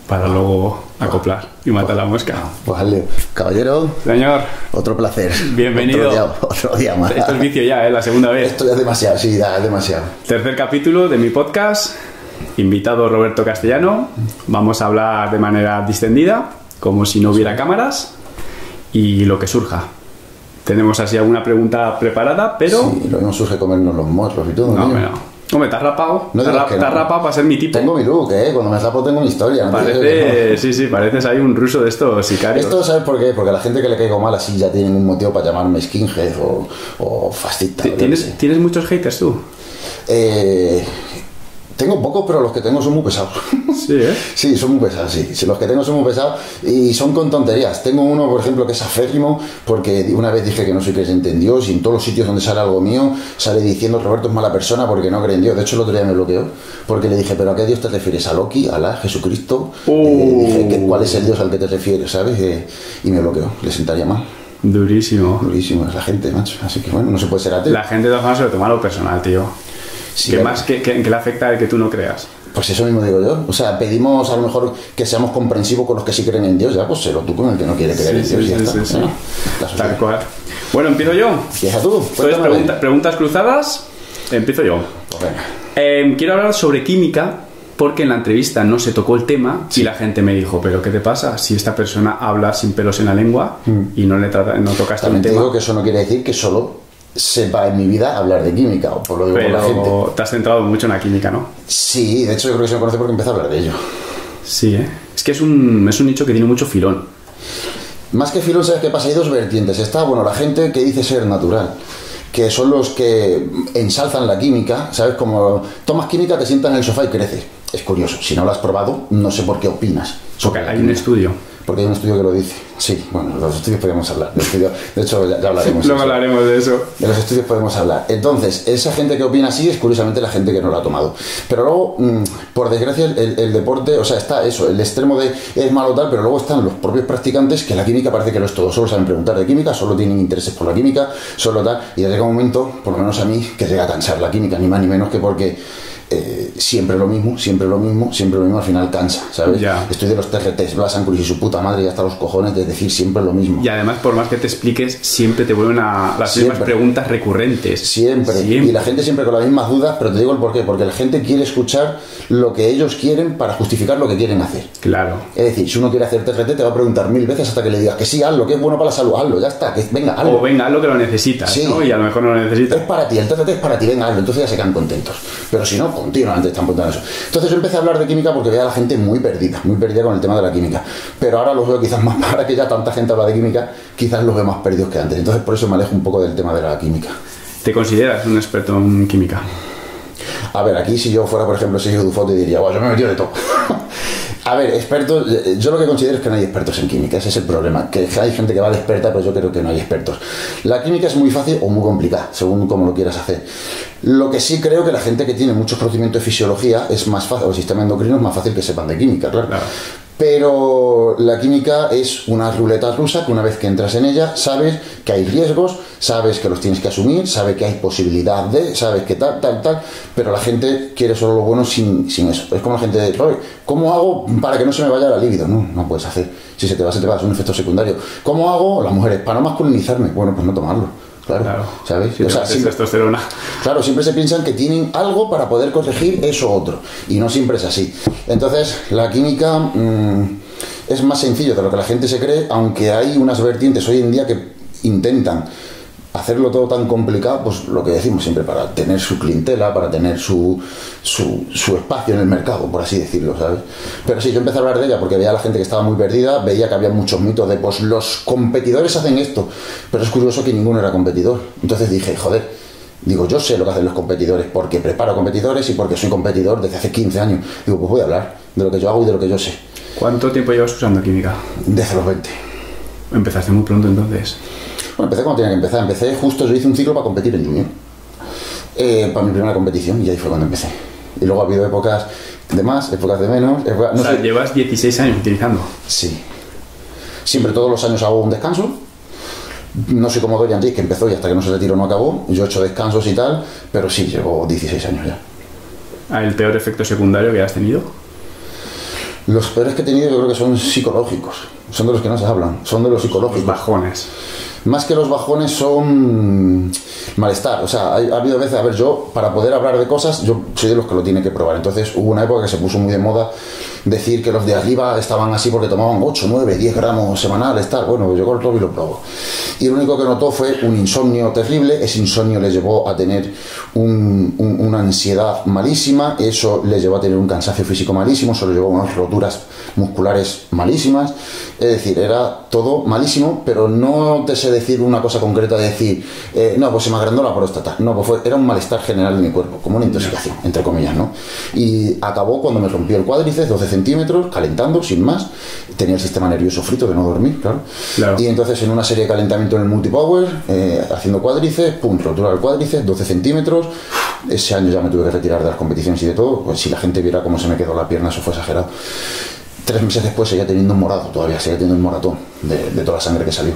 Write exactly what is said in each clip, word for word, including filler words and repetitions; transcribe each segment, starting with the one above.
para luego acoplar y matar la mosca. Pues hazle. Caballero. Señor. Otro placer. Bienvenido. Otro día, otro día más. Esto es vicio ya, ¿eh? La segunda vez. Esto ya es demasiado, sí, ya es demasiado. Tercer capítulo de mi podcast. Invitado Roberto Castellano. Vamos a hablar de manera distendida, como si no hubiera cámaras, y lo que surja. Tenemos así alguna pregunta preparada, pero... Sí, lo mismo surge comernos los morros y todo. No, ¿no? no. Hombre, te has rapado. No te has digas que no. rapado para ser mi tipo. Tengo mi look, ¿eh? Cuando me rapo tengo mi historia. No Parece, sí, sí, pareces ahí un ruso de estos sicarios. Esto, ¿sabes por qué? Porque a la gente que le caigo mal así ya tienen un motivo para llamarme skinhead o, o fascista. ¿Tienes, ¿Tienes muchos haters tú? Eh... Tengo pocos, pero los que tengo son muy pesados. Sí, ¿eh? Sí, son muy pesados, sí. sí. Los que tengo son muy pesados y son con tonterías. Tengo uno, por ejemplo, que es aférrimo, porque una vez dije que no soy creyente en Dios y en todos los sitios donde sale algo mío, sale diciendo Roberto es mala persona porque no cree en Dios. De hecho, el otro día me bloqueó, porque le dije, ¿pero a qué Dios te refieres? ¿A Loki? ¿A Alá? ¿Jesucristo? Uh. Eh, dije, ¿qué, ¿cuál es el Dios al que te refieres? ¿Sabes? Eh, y me bloqueó. Le sentaría mal. Durísimo. Durísimo, es la gente, macho. Así que bueno, no se puede ser ateo. La gente de todas formas se lo toma a lo personal, tío. Sí, ¿Qué claro. más que, que, que le afecta el que tú no creas? Pues eso mismo digo yo. O sea, pedimos a lo mejor que seamos comprensivos con los que sí creen en Dios. Ya, pues sélo tú con el que no quiere creer Sí, en Dios. sí, y ya sí, está. sí, sí. ¿Eh? La sociedad. Tal cual. Bueno, empiezo yo. Empieza tú. Entonces, Cuéntame. pregunta- preguntas cruzadas. Empiezo yo. Pues venga. Eh, quiero hablar sobre química porque en la entrevista no se tocó el tema y la gente me dijo, ¿pero qué te pasa si esta persona habla sin pelos en la lengua y no le trata, no tocaste También el te tema? digo que eso no quiere decir que solo sepa en mi vida hablar de química, o por lo digo por la gente. Pero te has centrado mucho en la química, ¿no? Sí, de hecho yo creo que se me conoce porque empecé a hablar de ello. Sí, ¿eh? Es que es un, es un nicho que tiene mucho filón. Más que filón, ¿sabes qué pasa? Hay dos vertientes. Está, bueno, la gente que dice ser natural, que son los que ensalzan la química, ¿sabes? Como tomas química, te sientas en el sofá y crece. Es curioso, si no lo has probado, no sé por qué opinas. Porque hay un estudio. Porque hay un estudio que lo dice. Sí, bueno, de los estudios podemos hablar. De, estudio, de hecho, ya, ya hablaremos. Luego de eso. hablaremos de eso. De los estudios podemos hablar. Entonces, esa gente que opina así es curiosamente la gente que no lo ha tomado. Pero luego, mmm, por desgracia, el, el deporte, o sea, está eso, el extremo de es malo tal, pero luego están los propios practicantes que la química parece que lo es todo. Solo saben preguntar de química, solo tienen intereses por la química, solo tal. Y llega un momento, por lo menos a mí, que llega a cansar la química, ni más ni menos que porque eh, siempre lo mismo, siempre lo mismo, siempre lo mismo, al final cansa, ¿sabes? Ya. Estoy de los T R Ts, Blas Ancuris y su puta madre y hasta los cojones de decir siempre lo mismo. Y además, por más que te expliques, siempre te vuelven a las Siempre. mismas preguntas recurrentes. Siempre. Siempre. Y la gente siempre con las mismas dudas, pero te digo el porqué, porque la gente quiere escuchar lo que ellos quieren para justificar lo que quieren hacer. Claro. Es decir, si uno quiere hacer T R T, te va a preguntar mil veces hasta que le digas que sí, hazlo, que es bueno para la salud, hazlo, ya está, que venga, hazlo. O venga, haz lo que lo necesitas, Sí. ¿no? Y a lo mejor no lo Es necesitas. para ti, el T R T es para ti, venga, hazlo, entonces ya se quedan contentos. Pero si no, continuamente están preguntando eso. Entonces yo empecé a hablar de química porque veía a la gente muy perdida, muy perdida con el tema de la química. Pero ahora los veo quizás más, para que ya tanta gente habla de química, quizás los veo más perdidos que antes. Entonces por eso me alejo un poco del tema de la química. ¿Te consideras un experto en química? A ver, aquí si yo fuera, por ejemplo, Sergio Dufo, te diría, bueno, yo me he metido de todo. A ver, expertos, yo lo que considero es que no hay expertos en química, ese es el problema, que hay gente que va de experta, pero yo creo que no hay expertos. La química es muy fácil o muy complicada, según cómo lo quieras hacer. Lo que sí creo que la gente que tiene muchos conocimientos de fisiología es más fácil, o el sistema endocrino es más fácil que sepan de química, claro. Claro. Pero la química es una ruleta rusa que una vez que entras en ella sabes que hay riesgos, sabes que los tienes que asumir, sabes que hay posibilidad de, sabes que tal, tal, tal, pero la gente quiere solo lo bueno sin, sin eso. Es como la gente de, "Oye, ¿cómo hago para que no se me vaya la libido?". No, no puedes hacer. Si se te va, se te va, es un efecto secundario. ¿Cómo hago? Las mujeres, para no masculinizarme. Bueno, pues no tomarlo. Claro, Claro. ¿sabes? Si O te sea, metes siempre- testosterona. Claro, siempre se piensan que tienen algo para poder corregir eso otro. Y no siempre es así. Entonces, la química mmm, es más sencillo de lo que la gente se cree, aunque hay unas vertientes hoy en día que intentan hacerlo todo tan complicado, pues lo que decimos siempre, para tener su clientela, para tener su, su, su espacio en el mercado, por así decirlo, ¿sabes? Pero sí, yo empecé a hablar de ella porque veía a la gente que estaba muy perdida, veía que había muchos mitos de, pues los competidores hacen esto, pero es curioso que ninguno era competidor. Entonces dije, joder, digo, yo sé lo que hacen los competidores porque preparo competidores y porque soy competidor desde hace quince años. Digo, pues voy a hablar de lo que yo hago y de lo que yo sé. ¿Cuánto tiempo llevas usando química? Desde los veinte. Empezaste muy pronto entonces. Bueno, empecé cuando tenía que empezar. Empecé justo, yo hice un ciclo para competir en Junior. Eh, para mi primera competición y ahí fue cuando empecé. Y luego ha habido épocas de más, épocas de menos. Épocas, no o sea, sé. llevas dieciséis años utilizando. Sí. Siempre todos los años hago un descanso. No soy como Dorian Yates, que empezó y hasta que no se retiró no acabó. Yo he hecho descansos y tal, pero sí, llevo dieciséis años ya. ¿El peor efecto secundario que has tenido? Los peores que he tenido yo creo que son psicológicos, son de los que no se hablan, son de los psicológicos. Los bajones. Más que los bajones son malestar, o sea, ha, ha habido veces, a ver, yo para poder hablar de cosas, yo soy de los que lo tiene que probar, entonces hubo una época que se puso muy de moda decir que los de arriba estaban así porque tomaban ocho, nueve, diez gramos semanales, tal, bueno, yo con el Robbie lo probo. Y lo único que notó fue un insomnio terrible, ese insomnio le llevó a tener un, un, una ansiedad malísima, eso le llevó a tener un cansancio físico malísimo, eso le llevó a unas roturas musculares malísimas, es decir, era todo malísimo, pero no te sé decir una cosa concreta de decir, eh, no, pues se me agrandó la próstata, no, pues fue, era un malestar general de mi cuerpo, como una intoxicación, entre comillas, ¿no? Y acabó cuando me rompió el cuádriceps, doce centímetros, calentando, sin más, tenía el sistema nervioso frito de no dormir, claro, claro. Y entonces en una serie de calentamiento en el multipower, eh, haciendo cuádriceps, pum, rotura del cuádriceps, doce centímetros, ese año ya me tuve que retirar de las competiciones y de todo, pues si la gente viera cómo se me quedó la pierna, eso fue exagerado. Tres meses después seguía teniendo un morado, todavía seguía teniendo un moratón de, de toda la sangre que salió.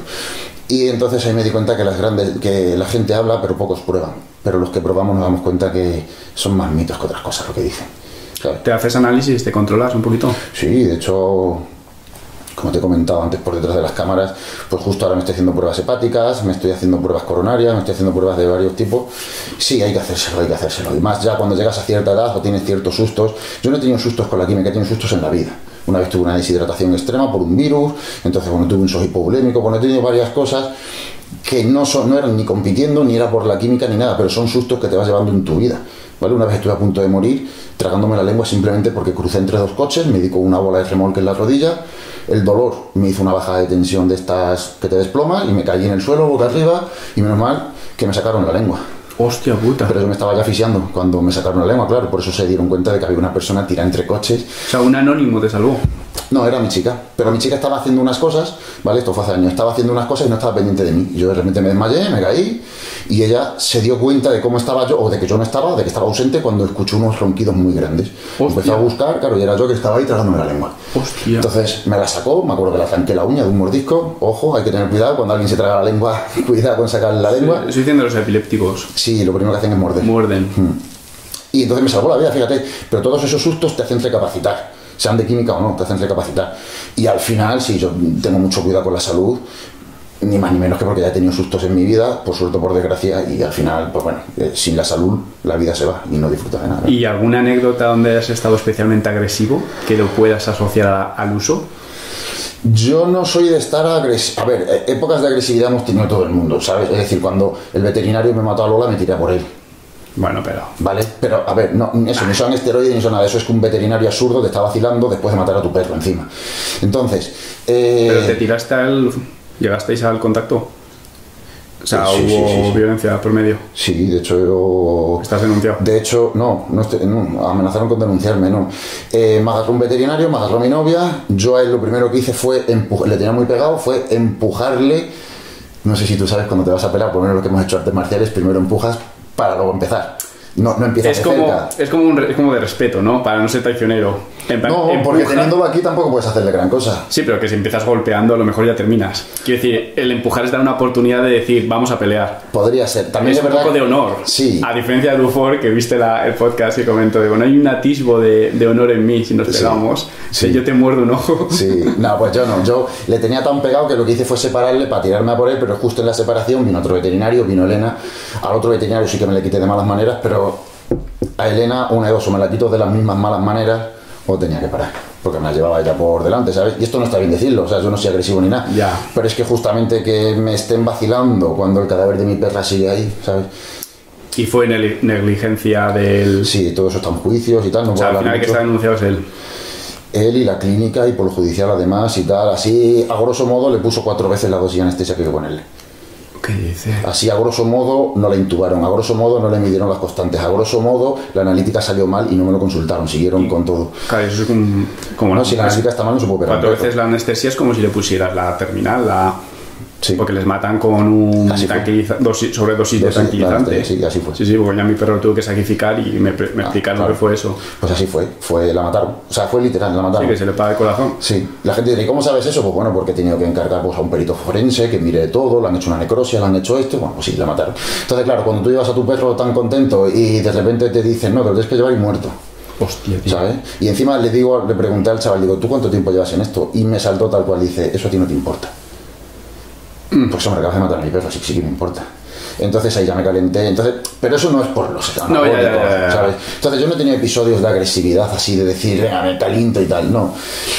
Y entonces ahí me di cuenta que las grandes, que la gente habla pero pocos prueban, pero los que probamos nos damos cuenta que son más mitos que otras cosas lo que dicen, ¿sabes? ¿Te haces análisis? ¿Te controlas un poquito? Sí, de hecho, como te he comentado antes por detrás de las cámaras, pues justo ahora me estoy haciendo pruebas hepáticas, me estoy haciendo pruebas coronarias, me estoy haciendo pruebas de varios tipos. Sí, hay que hacérselo, hay que hacérselo. Y más ya cuando llegas a cierta edad o tienes ciertos sustos. Yo no he tenido sustos con la química, he tenido sustos en la vida. Una vez tuve una deshidratación extrema por un virus, entonces bueno, tuve un shock hipovolémico, bueno, he tenido varias cosas que no, son, no eran ni compitiendo, ni era por la química, ni nada, pero son sustos que te vas llevando en tu vida, ¿vale? Una vez estuve a punto de morir, tragándome la lengua simplemente porque crucé entre dos coches, me di con una bola de remolque en la rodilla, el dolor me hizo una bajada de tensión de estas que te desploma y me caí en el suelo, boca arriba, y menos mal que me sacaron la lengua. Hostia puta. Pero yo me estaba ya asfixiando cuando me sacaron la lengua, claro, por eso se dieron cuenta de que había una persona tirada entre coches. O sea, un anónimo te salvó. No, era mi chica, pero mi chica estaba haciendo unas cosas, ¿vale? Esto fue hace años, estaba haciendo unas cosas y no estaba pendiente de mí. Yo de repente me desmayé, me caí y ella se dio cuenta de cómo estaba yo, o de que yo no estaba, de que estaba ausente cuando escuchó unos ronquidos muy grandes. Hostia. Empezó a buscar, claro, y era yo que estaba ahí tragándome la lengua. Hostia. Entonces me la sacó, me acuerdo que le arranqué la uña de un mordisco. Ojo, hay que tener cuidado cuando alguien se traga la lengua, cuidado con sacarle la lengua. Estoy diciendo los epilépticos. Sí, lo primero que hacen es morder. Muerden. Hmm. Y entonces me salvó la vida, fíjate, pero todos esos sustos te hacen recapacitar. Sean de química o no, te hacen recapacitar. Y al final, sí, yo tengo mucho cuidado con la salud, ni más ni menos que porque ya he tenido sustos en mi vida, por suerte o por desgracia, y al final, pues bueno, eh, sin la salud la vida se va y no disfrutas de nada. ¿Y alguna anécdota donde has estado especialmente agresivo que lo puedas asociar a, al uso? Yo no soy de estar agresivo. A ver, épocas de agresividad hemos tenido todo el mundo, ¿sabes? Es decir, cuando el veterinario me mató a Lola, me tiré por él. Bueno, pero... Vale, pero a ver, no, eso, ni son esteroides ni son nada. Eso es que un veterinario absurdo te está vacilando después de matar a tu perro encima. Entonces... Eh... ¿Pero te tiraste al... llegasteis al contacto? O sea, sí, ¿hubo sí, sí, sí. violencia por medio? Sí, de hecho yo... ¿Estás denunciado? De hecho, no, no, estoy, no amenazaron con denunciarme, no. Eh, me agarró un veterinario, me agarró a mi novia. Yo a él lo primero que hice fue empujar, le tenía muy pegado, fue empujarle. No sé si tú sabes cuando te vas a pelear, por lo menos lo que hemos hecho artes marciales, primero empujas para luego empezar. No, no empiezas es de como, cerca. Es como, un, es como de respeto, ¿no? Para no ser traicionero. En plan, No, empuja. porque teniéndolo aquí tampoco puedes hacerle gran cosa. Sí, pero que si empiezas golpeando, a lo mejor ya terminas. Quiero decir, el empujar es dar una oportunidad de decir, vamos a pelear. Podría ser. También es es un verdad... poco de honor. Sí. A diferencia de Dufour, que viste la, el podcast y comentó, digo, no hay un atisbo de, de honor en mí si nos pegamos. Sí. Si yo te muerdo un ojo. Sí, no, pues yo no. Yo le tenía tan pegado que lo que hice fue separarle para tirarme a por él, pero justo en la separación vino otro veterinario, vino Elena. Al otro veterinario sí que me le quité de malas maneras, pero a Elena una de dos, o me la quito de las mismas malas maneras o tenía que parar, porque me la llevaba ella por delante, ¿sabes? Y esto no está bien decirlo, o sea, yo no soy agresivo ni nada. Ya. Pero es que justamente que me estén vacilando cuando el cadáver de mi perra sigue ahí, ¿sabes? Y fue neg- negligencia del... Sí, todo eso está en juicios y tal, no O puedo sea, al hablar final el que mucho. está denunciado es él. Él y la clínica y por lo judicial además y tal, así a grosso modo le puso cuatro veces la dosis de anestesia que hay que ponerle. ¿Qué dice? Así a grosso modo no la intubaron, a grosso modo no le midieron las constantes, a grosso modo la analítica salió mal y no me lo consultaron, siguieron con todo. Claro, eso es como... como No, si la analítica está mal no se puede operar. Cuatro veces la anestesia es como si le pusieras la terminal, la... Sí. Porque les matan con un Así fue. tranquiliza- dosis, sobredosis de Dosis, tranquilizante. claro, sí, así fue. Sí, sí, porque ya mi perro lo tuvo que sacrificar y me, me explicaron claro. que fue eso. Pues así fue, fue, la mataron, o sea, fue literal, la mataron. Sí, que se le paga el corazón. Sí, la gente dice, ¿y cómo sabes eso? Pues bueno, porque he tenido que encargar pues, a un perito forense que mire todo, le han hecho una necrosia, le han hecho esto, bueno, pues sí, la mataron. Entonces, claro, cuando tú llevas a tu perro tan contento y de repente te dicen, no, te lo tienes que llevar y muerto. Hostia, tío. ¿Sabes? Y encima le digo, le pregunté al chaval, digo, ¿tú cuánto tiempo llevas en esto? Y me saltó tal cual, dice, eso a ti no te importa. Mm. Pues hombre, acabas de matar a mi perro, sí, sí que me importa. Entonces ahí ya me calenté. Entonces, pero eso no es por los anabólicos, no, ya, ya, ya. ¿sabes? Entonces yo no he tenido episodios de agresividad así, de decir, venga, me caliento y tal, no.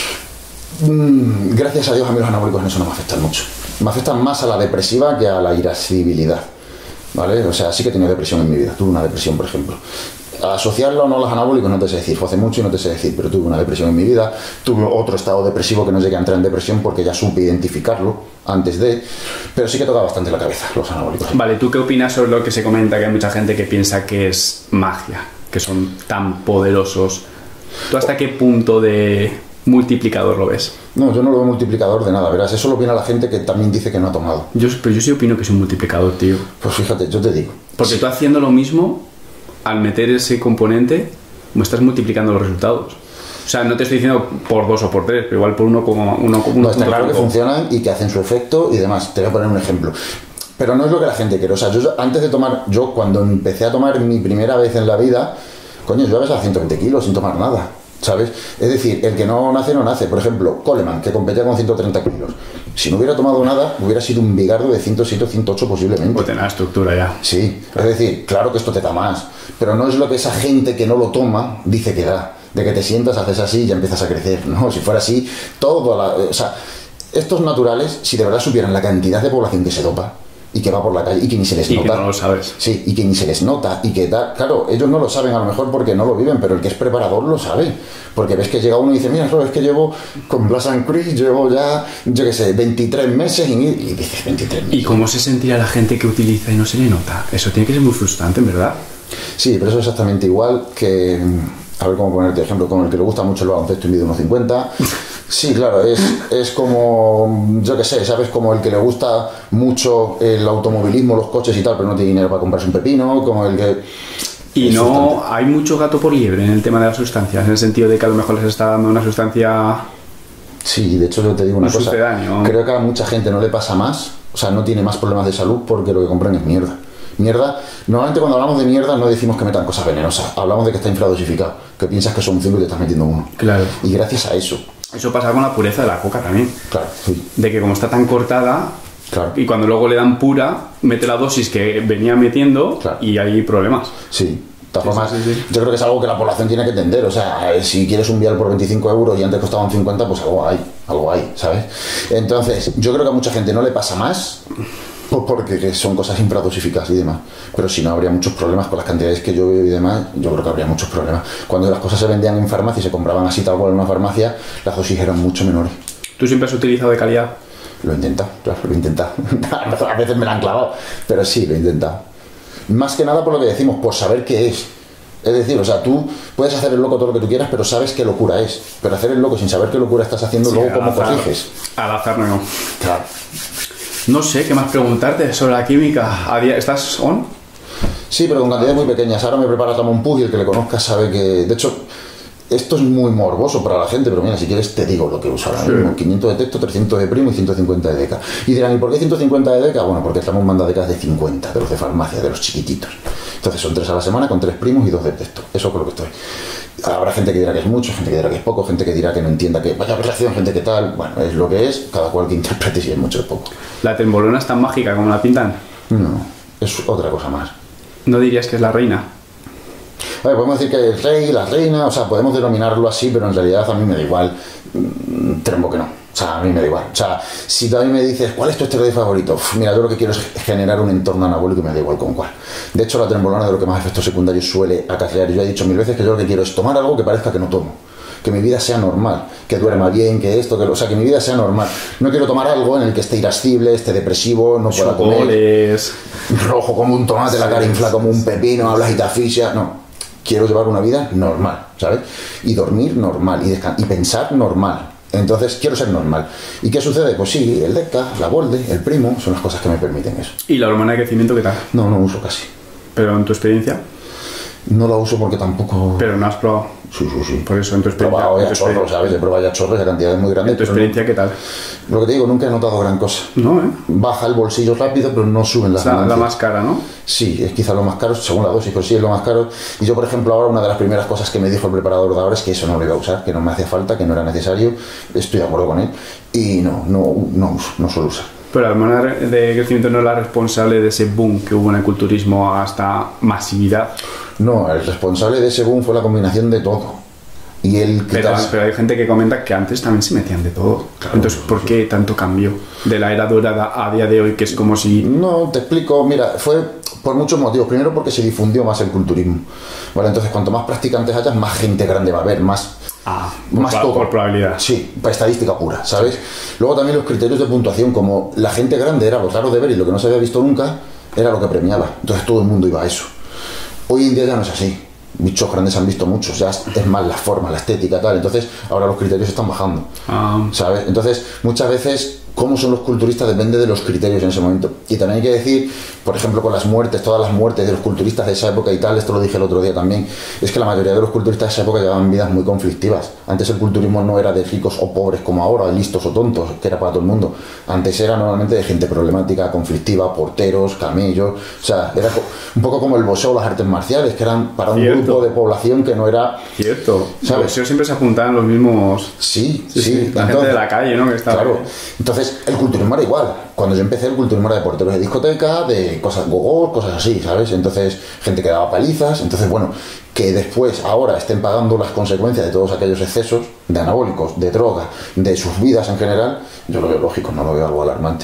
Mm, gracias a Dios a mí los anabólicos en eso no me afectan mucho. Me afectan más a la depresiva que a la irascibilidad, ¿vale? O sea, sí que he tenido depresión en mi vida. Tuve una depresión, por ejemplo. Asociarlo o no a los anabólicos no te sé decir, fue hace mucho y no te sé decir, pero tuve una depresión en mi vida, tuve otro estado depresivo que no llegué a entrar en depresión porque ya supe identificarlo antes de, pero sí que toca bastante la cabeza los anabólicos. Vale, ¿tú qué opinas sobre lo que se comenta, que hay mucha gente que piensa que es magia, que son tan poderosos? ¿Tú hasta qué punto de multiplicador lo ves? No, yo no lo veo multiplicador de nada, verás, eso lo opina la gente que también dice que no ha tomado. Yo, pero yo sí opino que es un multiplicador, tío. Pues fíjate, yo te digo. Porque sí. Tú haciendo lo mismo, al meter ese componente, me estás multiplicando los resultados. O sea, no te estoy diciendo por dos o por tres, pero igual por uno como uno como uno. No, está claro que funcionan y que hacen su efecto y demás. Te voy a poner un ejemplo. Pero no es lo que la gente quiere. O sea, yo antes de tomar, yo cuando empecé a tomar mi primera vez en la vida, coño, yo a veces a ciento veinte kilos sin tomar nada, ¿sabes? Es decir, el que no nace, no nace. Por ejemplo, Coleman, que competía con ciento treinta kilos. Si no hubiera tomado nada, hubiera sido un bigardo de ciento siete o ciento ocho posiblemente. Pues tener la estructura ya. Sí, es decir, claro que esto te da más, pero no es lo que esa gente que no lo toma dice que da. De que te sientas, haces así y ya empiezas a crecer. No, si fuera así, todo la, o sea, estos naturales, si de verdad supieran la cantidad de población que se dopa y que va por la calle y que ni se les y nota. Y que no lo sabes. Sí, y que ni se les nota y que da, claro, ellos no lo saben a lo mejor porque no lo viven, pero el que es preparador lo sabe. Porque ves que llega uno y dice, mira, es que llevo con Blas and Chris, llevo ya, yo qué sé, veintitrés meses y, y dices veintitrés meses. ¿Y cómo se sentirá la gente que utiliza y no se le nota? Eso tiene que ser muy frustrante, en verdad. Sí, pero eso es exactamente igual que, a ver cómo ponerte ejemplo, con el que le gusta mucho el baloncesto y mide uno cincuenta. Sí, claro, es, es como, yo qué sé, ¿sabes? Como el que le gusta mucho el automovilismo, los coches y tal, pero no tiene dinero para comprarse un pepino, como el que... Y no, hay mucho gato por liebre en el tema de las sustancias, en el sentido de que a lo mejor les está dando una sustancia... Sí, de hecho yo te digo una no cosa, sucedáneo. Creo que a mucha gente no le pasa más, o sea, no tiene más problemas de salud porque lo que compran es mierda. Mierda, normalmente cuando hablamos de mierda no decimos que metan cosas venenosas, hablamos de que está infradosificado, que piensas que son un cinco y te estás metiendo uno. Claro. Y gracias a eso... Eso pasa con la pureza de la coca también. Claro, sí. De que como está tan cortada, claro. Y cuando luego le dan pura, mete la dosis que venía metiendo, claro. Y hay problemas. Sí. De todas formas, sí, sí, sí. Yo creo que es algo que la población tiene que entender. O sea, si quieres un vial por veinticinco euros y antes costaban cincuenta, pues algo hay, algo hay, ¿sabes? Entonces, yo creo que a mucha gente no le pasa más porque son cosas infradosificadas y demás. Pero si no, habría muchos problemas con las cantidades que yo veo y demás. Yo creo que habría muchos problemas. Cuando las cosas se vendían en farmacia y se compraban así tal cual en una farmacia, las dosis eran mucho menores. ¿Tú siempre has utilizado de calidad? Lo he intentado, claro, lo he intentado. A veces me la han clavado, pero sí, lo he intentado. Más que nada por lo que decimos, por saber qué es. Es decir, o sea, tú puedes hacer el loco todo lo que tú quieras, pero sabes qué locura es. Pero hacer el loco sin saber qué locura estás haciendo, sí, luego cómo corriges. Al azar no. Claro. No sé, ¿qué más preguntarte sobre la química? ¿Estás on? Sí, pero con cantidades muy pequeñas. Ahora me prepara Ramón Pug y el que le conozca sabe que... De hecho, esto es muy morboso para la gente, pero mira, si quieres te digo lo que uso ahora mismo. Sí. quinientos de texto, trescientos de primo y ciento cincuenta de deca. Y dirán, ¿y por qué ciento cincuenta de deca? Bueno, porque estamos manda decas de cincuenta, de los de farmacia, de los chiquititos. Entonces son tres a la semana con tres primos y dos de texto. Eso es con lo que estoy. Habrá gente que dirá que es mucho, gente que dirá que es poco, gente que dirá que no entienda que vaya relación, gente que tal. Bueno, es lo que es, cada cual que interprete si es mucho o es poco. ¿La trembolona es tan mágica como la pintan? No, es otra cosa más. ¿No dirías que es la reina? A ver, podemos decir que el rey, la reina, o sea, podemos denominarlo así, pero en realidad a mí me da igual. Trembo que no. O sea, a mí me da igual. O sea, si tú a mí me dices, ¿cuál es tu esteroide favorito? Uf, mira, yo lo que quiero es generar un entorno anabólico y me da igual con cuál. De hecho, la trembolona de lo que más efectos secundarios suele acarrear. Yo he dicho mil veces que yo lo que quiero es tomar algo que parezca que no tomo. Que mi vida sea normal, que duerma bien, que esto, que lo, o sea, que mi vida sea normal. No quiero tomar algo en el que esté irascible, esté depresivo, no pueda comer, rojo como un tomate, la cara infla como un pepino, hablas y te asfixia. No. Quiero llevar una vida normal, ¿sabes? Y dormir normal, y, y pensar normal. Entonces, quiero ser normal. ¿Y qué sucede? Pues sí, el deca, la bolde, el primo, son las cosas que me permiten eso. ¿Y la hormona de crecimiento qué tal? No, no uso casi. ¿Pero en tu experiencia? No la uso porque tampoco... Pero no has probado. Sí, sí, sí. Por eso, en tu He experiencia. probado en ya tu chorros, experiencia- ¿sabes? He probado ya chorros de cantidades muy grandes. ¿En tu pero experiencia qué tal? no- lo que te digo, nunca he notado gran cosa. No, ¿eh? Baja el bolsillo rápido, pero no suben las O sea, la ganancias. más cara, ¿no? Sí, es quizá lo más caro, según la dosis, pero sí es lo más caro. Y yo, por ejemplo, ahora una de las primeras cosas que me dijo el preparador de ahora es que eso no lo iba a usar, que no me hacía falta, que no era necesario. Estoy de acuerdo con él. Y no, no, no uso, no suelo usar. Pero la hormona de crecimiento no es la responsable de ese boom que hubo en el culturismo hasta masividad. No, el responsable de ese boom fue la combinación de todo. Y el Pero, quitas- pero hay gente que comenta que antes también se metían de todo. Claro, Entonces, ¿por qué tanto cambio de la era dorada a día de hoy? Que es como si... No, te explico, mira, fue por muchos motivos. Primero porque se difundió más el culturismo. Vale, entonces cuanto más practicantes hayas, más gente grande va a haber, más... Ah, por, más proba- todo. por probabilidad. Sí, para estadística pura, ¿sabes? Luego también los criterios de puntuación, como la gente grande era lo raro de ver y lo que no se había visto nunca, era lo que premiaba. Entonces todo el mundo iba a eso. Hoy en día ya no es así. Bichos grandes han visto muchos, ya es es más la forma, la estética, tal. Entonces ahora los criterios están bajando, Ah, ¿sabes? Entonces muchas veces cómo son los culturistas depende de los criterios en ese momento. Y también hay que decir, por ejemplo, con las muertes, todas las muertes de los culturistas de esa época y tal, esto lo dije el otro día también, es que la mayoría de los culturistas de esa época llevaban vidas muy conflictivas. Antes el culturismo no era de ricos o pobres como ahora, de listos o tontos, que era para todo el mundo. Antes era normalmente de gente problemática, conflictiva, porteros, camellos, o sea, era co- un poco como el boxeo o las artes marciales, que eran para un Cierto. grupo de población que no era... cierto. ¿Sabes? Boxeo siempre se apuntaban los mismos... Sí, Sí, sí. sí, la gente entonces- de la calle, ¿no? Que estaba... Claro. Entonces, el culturismo era igual. Cuando yo empecé, el culturismo era de porteros de discoteca, de cosas gogos, cosas así, ¿sabes? Entonces, gente que daba palizas. Entonces, bueno, que después, ahora, estén pagando las consecuencias de todos aquellos excesos, de anabólicos, de droga, de sus vidas en general, yo lo veo lógico, no lo veo algo alarmante.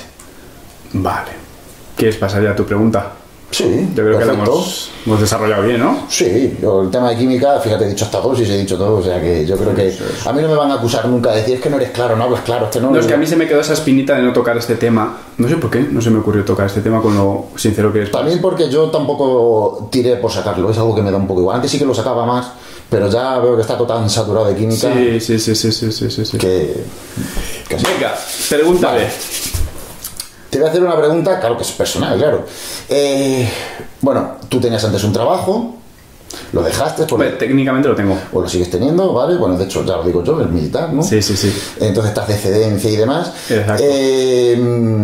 Vale. ¿Quieres pasar ya a tu pregunta? Sí, Yo creo que perfecto. lo hemos, hemos desarrollado bien, ¿no? Sí, yo el tema de química, fíjate, he dicho hasta dosis, he dicho todo, o sea que yo creo que a mí no me van a acusar nunca de decir es que no eres claro, no hablas claro, es que no... No, es que a mí se me quedó esa espinita de no tocar este tema. No sé por qué, no se me ocurrió tocar este tema con lo sincero que es. También porque yo tampoco tiré por sacarlo, es algo que me da un poco igual. Antes sí que lo sacaba más, pero ya veo que está todo tan saturado de química Sí, sí, sí, sí, sí, sí, sí, sí. que... que sí. Venga, pregúntale. Vale. Te voy a hacer una pregunta, claro que es personal, claro. Eh, bueno, tú tenías antes un trabajo, lo dejaste por... Pues, técnicamente lo tengo. o lo sigues teniendo, ¿vale? Bueno, de hecho, ya lo digo yo, el militar, ¿no? Sí, sí, sí. Entonces estás de excedencia y demás. Exacto. Eh,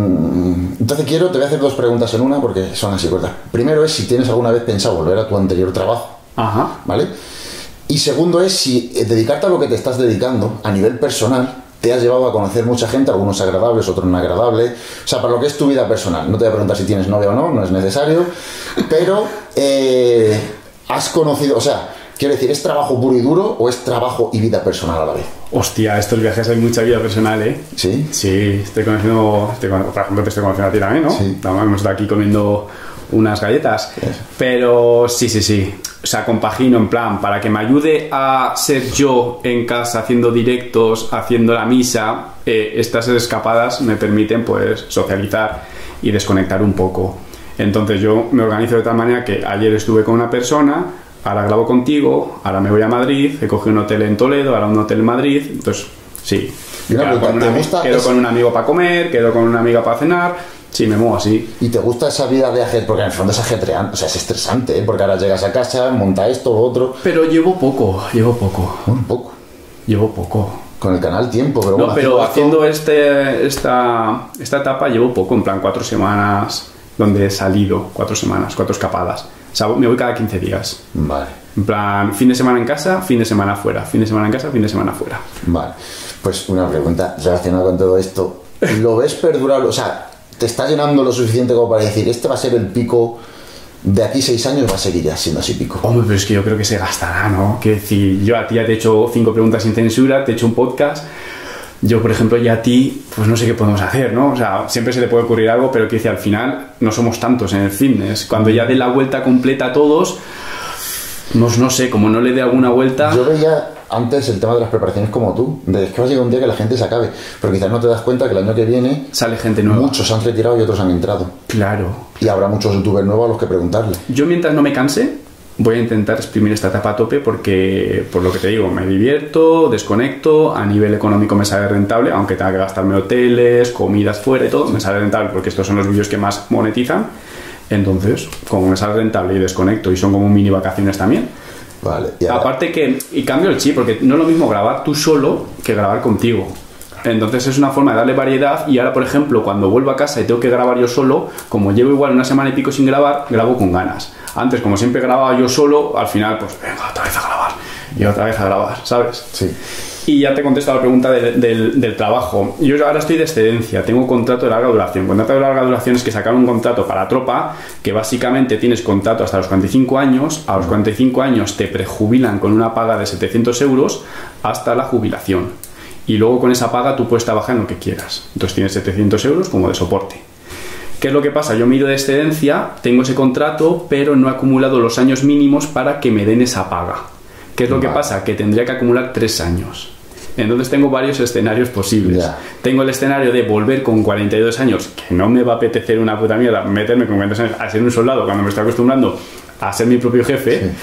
mm, entonces quiero, te voy a hacer dos preguntas en una porque son así cortas. Primero es si tienes alguna vez pensado volver a tu anterior trabajo, Ajá. ¿vale? Y segundo es si eh, dedicarte a lo que te estás dedicando a nivel personal te has llevado a conocer mucha gente, algunos agradables, otros no agradables. O sea, para lo que es tu vida personal. No te voy a preguntar si tienes novia o no, no es necesario. Pero eh, has conocido, o sea, quiero decir, ¿es trabajo puro y duro o es trabajo y vida personal a la vez? Hostia, estos viajes hay mucha vida personal, ¿eh? ¿Sí? Sí, estoy conociendo, estoy con- por ejemplo, te estoy conociendo a ti también, ¿no? Sí. También hemos estado aquí comiendo unas galletas. Eso. Pero sí, sí, sí. O sea, compagino en plan, para que me ayude a ser yo en casa haciendo directos, haciendo la misa, eh, estas escapadas me permiten pues socializar y desconectar un poco. Entonces yo me organizo de tal manera que ayer estuve con una persona, ahora grabo contigo, ahora me voy a Madrid, he cogido un hotel en Toledo, ahora un hotel en Madrid, entonces sí. Y una Quedo pregunta, con, ¿te un ami- gusta quedo es- con un amigo para comer, quedo con una amiga para cenar, sí, me muevo así. ¿Y te gusta esa vida de ajedrez? Porque en el fondo es ajetreante, o sea, es estresante, ¿eh? Porque ahora llegas a casa, monta esto, lo otro. Pero llevo poco, llevo poco, Bueno, un poco. llevo poco. Con el canal tiempo, pero No, bueno, pero haciendo haciendo este, esta, esta etapa llevo poco, en plan cuatro semanas donde he salido, cuatro semanas, cuatro escapadas. O sea, me voy cada quince días. esto- Vale, En plan, fin de semana en casa, fin de semana fuera, fin de semana en casa, fin de semana fuera. vale. Pues una pregunta relacionada con todo esto. ¿Lo ves perdurable? O sea, ¿te está llenando lo suficiente como para decir, este va a ser el pico de aquí seis años, va a seguir ya siendo así pico? Hombre, pero es que yo creo que se gastará, ¿no? Quiero decir, yo a ti ya te he hecho cinco preguntas sin censura, te he hecho un podcast. Yo, por ejemplo, ya a ti, pues no sé qué podemos hacer, ¿no? O sea, siempre se te puede ocurrir algo, pero quiero decir, al final no somos tantos en el fitness. Cuando ya dé la vuelta completa a todos, no, no sé, como no le dé alguna vuelta... Yo veía antes el tema de las preparaciones como tú, de que va a llegar un día que la gente se acabe, pero quizás no te das cuenta que el año que viene Sale gente nueva. muchos han retirado y otros han entrado. Claro. Y habrá muchos youtubers nuevos a los que preguntarle. Yo mientras no me canse, voy a intentar exprimir esta etapa a tope porque, por lo que te digo, me divierto, desconecto, a nivel económico me sale rentable, aunque tenga que gastarme hoteles, comidas fuera y todo, me sale rentable porque estos son los vídeos que más monetizan. Entonces, como me sale rentable y desconecto y son como mini vacaciones también. Vale. Y ahora... Aparte que, y cambio el chip, porque no es lo mismo grabar tú solo que grabar contigo. Entonces es una forma de darle variedad. Y ahora, por ejemplo, cuando vuelvo a casa y tengo que grabar yo solo, como llevo igual una semana y pico sin grabar, grabo con ganas. Antes, como siempre grababa yo solo, al final, pues venga, otra vez a grabar y otra vez a grabar, ¿sabes? Sí. Y ya te contesto a la pregunta de, de, del trabajo. Yo ahora estoy de excedencia, tengo un contrato de larga duración. Contrato de larga duración es que sacar un contrato para tropa, que básicamente tienes contrato hasta los cuarenta y cinco años. A los cuarenta y cinco años te prejubilan con una paga de setecientos euros hasta la jubilación. Y luego con esa paga tú puedes trabajar en lo que quieras. Entonces tienes setecientos euros como de soporte. ¿Qué es lo que pasa? Yo miro de excedencia, tengo ese contrato, pero no he acumulado los años mínimos para que me den esa paga. ¿Qué es lo que pasa? Que tendría que acumular tres años. Entonces tengo varios escenarios posibles. Yeah. Tengo el escenario de volver con cuarenta y dos años, que no me va a apetecer una puta mierda meterme con cuarenta y dos años a ser un soldado cuando me estoy acostumbrando a ser mi propio jefe, sí,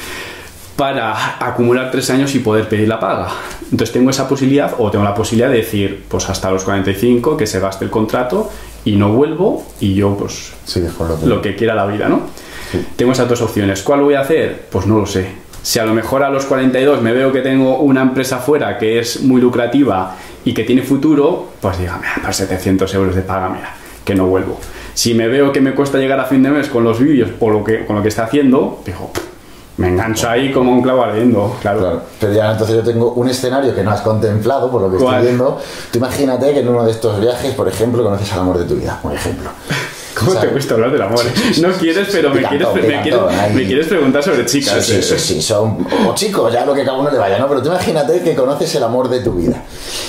para acumular tres años y poder pedir la paga. Entonces tengo esa posibilidad, o tengo la posibilidad de decir, pues hasta los cuarenta y cinco que se gaste el contrato y no vuelvo y yo pues sí, lo, que... lo que quiera la vida, ¿no? Sí. Tengo esas dos opciones. ¿Cuál voy a hacer? Pues no lo sé. Si a lo mejor a los cuarenta y dos me veo que tengo una empresa fuera que es muy lucrativa y que tiene futuro, pues dígame, para setecientos euros de paga, mira, que no vuelvo. Si me veo que me cuesta llegar a fin de mes con los vídeos o lo que, con lo que está haciendo, digo, me engancho ahí como un clavo ardiendo, claro. claro. Pero ya entonces yo tengo un escenario que no has contemplado, por lo que ¿Cuál? Estoy viendo. Tú imagínate que en uno de estos viajes, por ejemplo, conoces al amor de tu vida, por ejemplo. ¿Cómo, o sea, te gusta hablar del amor? No quieres, pero me quieres, me, quieres, me quieres preguntar sobre chicas. Sí, sí, sí, sí, son o chicos, ya lo que cada uno le vaya, ¿no? Pero tú imagínate que conoces el amor de tu vida.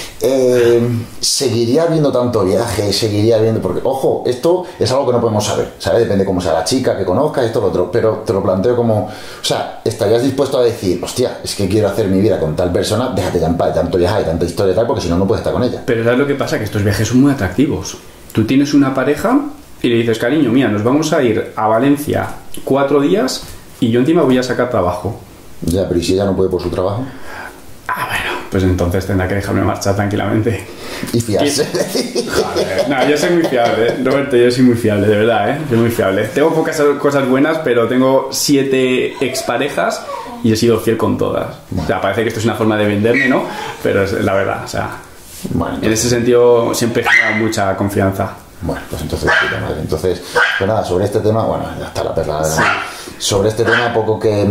Eh, seguiría habiendo tanto viaje, seguiría habiendo... Porque, ojo, esto es algo que no podemos saber, ¿sabes? Depende cómo sea la chica que conozca, esto, lo otro. Pero te lo planteo como... O sea, ¿estarías dispuesto a decir, hostia, es que quiero hacer mi vida con tal persona, déjate ya en paz, tanto viajar y tanta historia y tal, porque si no, no puedes estar con ella? Pero ¿sabes lo que pasa? Que estos viajes son muy atractivos. Tú tienes una pareja... y le dices, cariño, mira, nos vamos a ir a Valencia cuatro días y yo encima voy a sacar trabajo. Ya, pero ¿y si ella no puede por su trabajo? Ah, bueno, pues entonces tendrá que dejarme marchar tranquilamente. Y fiarse. Joder, no, yo soy muy fiable, ¿eh? Roberto, yo soy muy fiable, de verdad, ¿eh? Soy muy fiable. Tengo pocas cosas buenas, pero tengo siete exparejas y he sido fiel con todas. Bueno. O sea, parece que esto es una forma de venderme, ¿no? Pero es la verdad, o sea... Bueno, entonces... En ese sentido siempre genera mucha confianza. Bueno, pues entonces, entonces, pues nada, sobre este tema, bueno, ya está la perla. Sí. Sobre este tema, poco que,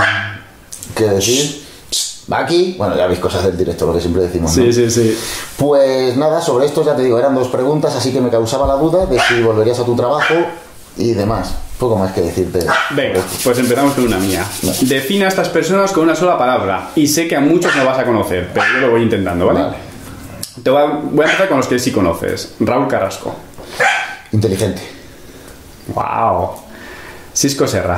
que decir. Va aquí, bueno, ya veis cosas del directo, lo que siempre decimos, ¿no? Sí, sí, sí. Pues nada, sobre esto ya te digo, eran dos preguntas, así que me causaba la duda de si volverías a tu trabajo y demás. Poco más que decirte. Venga, pues empezamos con una mía. No. Define a estas personas con una sola palabra. Y sé que a muchos no vas a conocer, pero yo lo voy intentando, ¿vale? Vale. Te voy a, voy a empezar con los que sí conoces. Raúl Carrasco. Inteligente. Wow. Sisco Serra.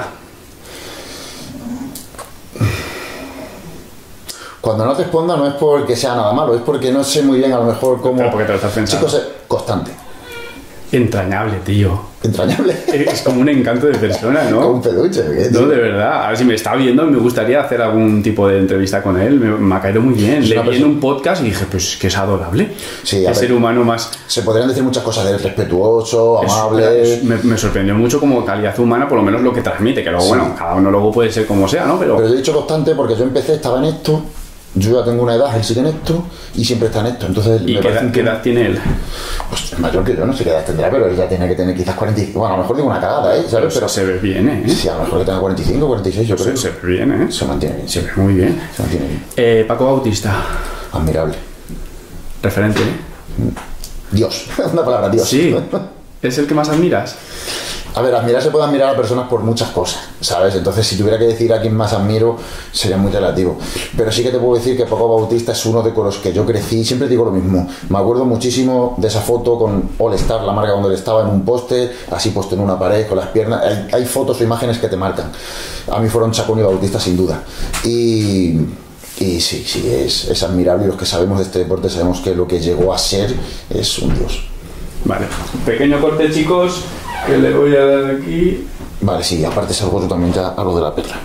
Cuando no te responda no es porque sea nada malo, es porque no sé muy bien a lo mejor cómo... Pero porque te lo estás pensando. Chicos, constante. Entrañable, tío. Entrañable. Es como un encanto de persona, ¿no? Como un peluche. ¿Qué, no, de verdad. A ver si me está viendo, me gustaría hacer algún tipo de entrevista con él. Me, me ha caído muy bien. Le vi en un podcast y dije, pues que es adorable. Sí, el ser humano más... Se podrían decir muchas cosas de él, respetuoso, amable... Es, me, me sorprendió mucho como calidad humana, por lo menos lo que transmite. Que luego, sí, bueno, cada uno luego puede ser como sea, ¿no? Pero, Pero yo he dicho constante porque yo empecé, estaba en esto... Yo ya tengo una edad, él sigue en esto y siempre está en esto. Entonces, ¿Y me qué, edad, qué edad tiene él? Pues es mayor que yo, no sé qué edad tendrá, pero él ya tiene que tener quizás cuarenta y cinco. Bueno, a lo mejor digo una cagada, ¿eh? ¿Sabes? Pero, pero se ve bien, ¿eh? Sí, a lo mejor que tenga cuarenta y cinco, cuarenta y seis, yo creo. Se, se ve bien, ¿eh? Se mantiene bien. Se ve muy bien. Se mantiene bien. Eh, Paco Bautista. Admirable. Referente, ¿eh? Dios. Una palabra, Dios. Sí. ¿Es el que más admiras? A ver, admirar se puede admirar a personas por muchas cosas, ¿sabes? Entonces, si tuviera que decir a quién más admiro, sería muy relativo. Pero sí que te puedo decir que Paco Bautista es uno de los que yo crecí. Siempre digo lo mismo. Me acuerdo muchísimo de esa foto con All Star, la marca donde él estaba en un poste, así puesto en una pared, con las piernas. Hay, hay fotos o imágenes que te marcan. A mí fueron Chacón y Bautista, sin duda. Y... Y sí, sí, es, es admirable. Y los que sabemos de este deporte sabemos que lo que llegó a ser es un dios. Vale. Pequeño corte, chicos, que le voy a dar aquí. Vale, sí, aparte salgo yo también ya a lo de la perra.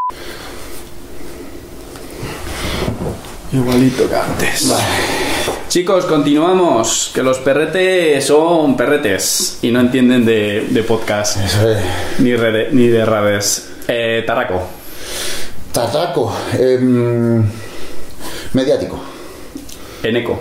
Igualito que antes. Vale. Chicos, continuamos. Que los perretes son perretes y no entienden de, de podcast. Eso es. Ni, rede, ni de redes. Eh, Tarraco. Tarraco. Eh, mediático. Eneco.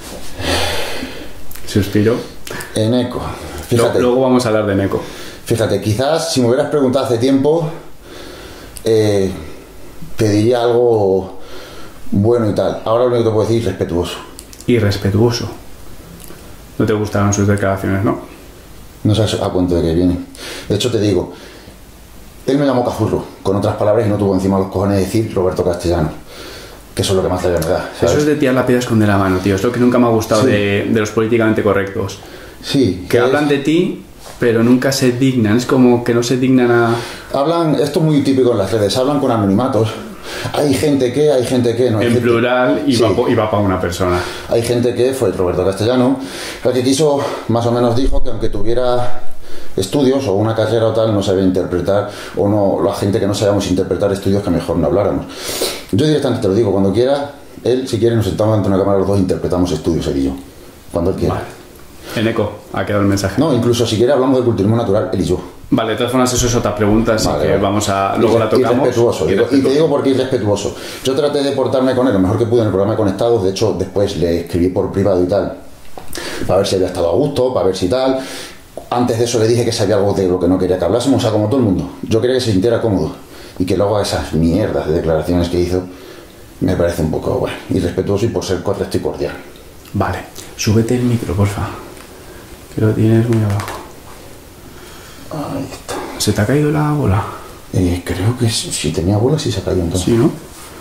Suspiro. Eneco. Fíjate. Luego vamos a hablar de Eneco. Fíjate, quizás si me hubieras preguntado hace tiempo, eh, te diría algo bueno y tal. Ahora lo único que te puedo decir es respetuoso. Irrespetuoso. No te gustaron sus declaraciones, ¿no? No sabes a cuento de qué viene. De hecho, te digo, él me llamó cazurro, con otras palabras, y no tuvo encima los cojones de decir Roberto Castellano. Que eso es lo que más le da, ¿sabes? Eso es de tirar la piedra, esconder la mano, tío. Es lo que nunca me ha gustado sí. de, de los políticamente correctos. Sí. Que hablan es... de ti, pero nunca se dignan. Es como que no se dignan a... Hablan, esto es muy típico en las redes, hablan con anonimatos. Hay gente que, hay gente que... no hay En gente... plural y, sí. va, y va para una persona. Hay gente que fue Roberto Castellano, el que quiso, más o menos dijo que aunque tuviera estudios o una carrera o tal, no sabía interpretar, o no, la gente que no sabíamos interpretar estudios, que mejor no habláramos. Yo directamente te lo digo, cuando quiera, él, si quiere, nos sentamos ante una cámara los dos e interpretamos estudios, él y yo. Cuando él quiera. Vale. En eco ha quedado el mensaje. No, incluso si quiere hablamos del culturismo natural, él y yo. Vale, de todas formas eso es otra pregunta, así vale, que vale. vamos a... Luego y, la tocamos. Irrespetuoso, y, y te digo por qué irrespetuoso. Yo traté de portarme con él lo mejor que pude en el programa de Conectados, de hecho después le escribí por privado y tal, para ver si había estado a gusto, para ver si tal. Antes de eso le dije que sabía algo de lo que no quería que hablásemos, o sea, como todo el mundo. Yo quería que se sintiera cómodo, y que luego esas mierdas de declaraciones que hizo, me parece un poco, bueno, irrespetuoso y por ser correcto y cordial. Vale, súbete el micro, porfa, que lo tienes muy abajo. Ahí está. ¿Se te ha caído la bola? Eh, creo que si, si tenía bola sí se ha caído entonces. Sí, ¿no?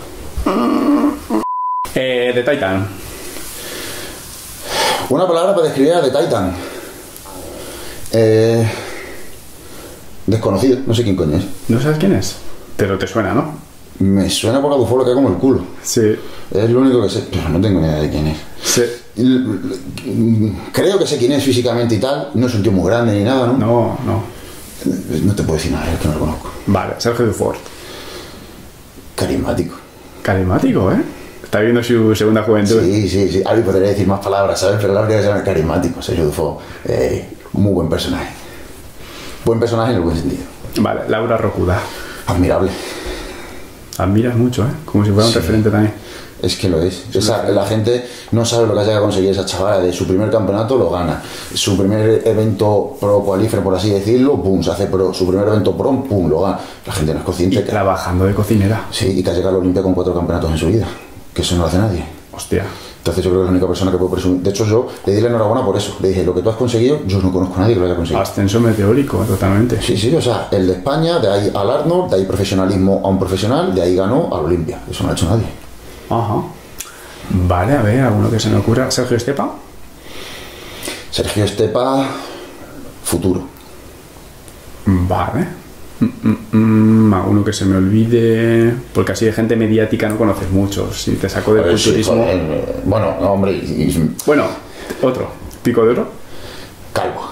Eh, The Titan. Una palabra para describir a The Titan. Eh, desconocido, no sé quién coño es. ¿No sabes quién es? Pero te suena, ¿no? Me suena por la bufo lo que hay como el culo. Sí. Es lo único que sé, pero no tengo ni idea de quién es. Sí. Creo que sé quién es físicamente y tal. No es un tío muy grande ni nada, ¿no? No, no. No te puedo decir nada, es que no lo conozco. Vale, Sergio Dufort. Carismático. Carismático, ¿eh? Está viendo su segunda juventud. Sí, sí, sí. Ahora podría decir más palabras, ¿sabes? Pero la verdad es que se llama carismático, Sergio Dufort. Eh, muy buen personaje. Buen personaje en el buen sentido. Vale, Laura Rocuda. Admirable. Admiras mucho, ¿eh? Como si fuera un sí. referente también. Es que lo es. Esa, la gente no sabe lo que haya conseguido esa chavala. De su primer campeonato lo gana. Su primer evento pro qualifier, por así decirlo, pum, se hace pro. Su primer evento pro, pum, lo gana. La gente no es consciente. Y que... trabajando de cocinera. Sí, y que ha llegado a la Olimpia con cuatro campeonatos en su vida. Que eso no lo hace nadie. Hostia. Entonces yo creo que es la única persona que puede presumir. De hecho, yo le di la enhorabuena por eso. Le dije, lo que tú has conseguido, yo no conozco a nadie que lo haya conseguido. Ascenso meteórico, totalmente. Sí, sí, o sea, el de España, de ahí al Arnold, de ahí profesionalismo a un profesional, de ahí ganó a la Olimpia. Eso no lo ha hecho nadie. Ajá. Vale, a ver, alguno que se me ocurra. ¿Sergio Estepa? Sergio Estepa, futuro. Vale. Mm, mm, alguno que se me olvide. Porque así de gente mediática no conoces mucho. Si te saco del culturismo. Sí, joder, bueno, no, hombre. Y, y... Bueno, otro. ¿Pico de oro? Calvo.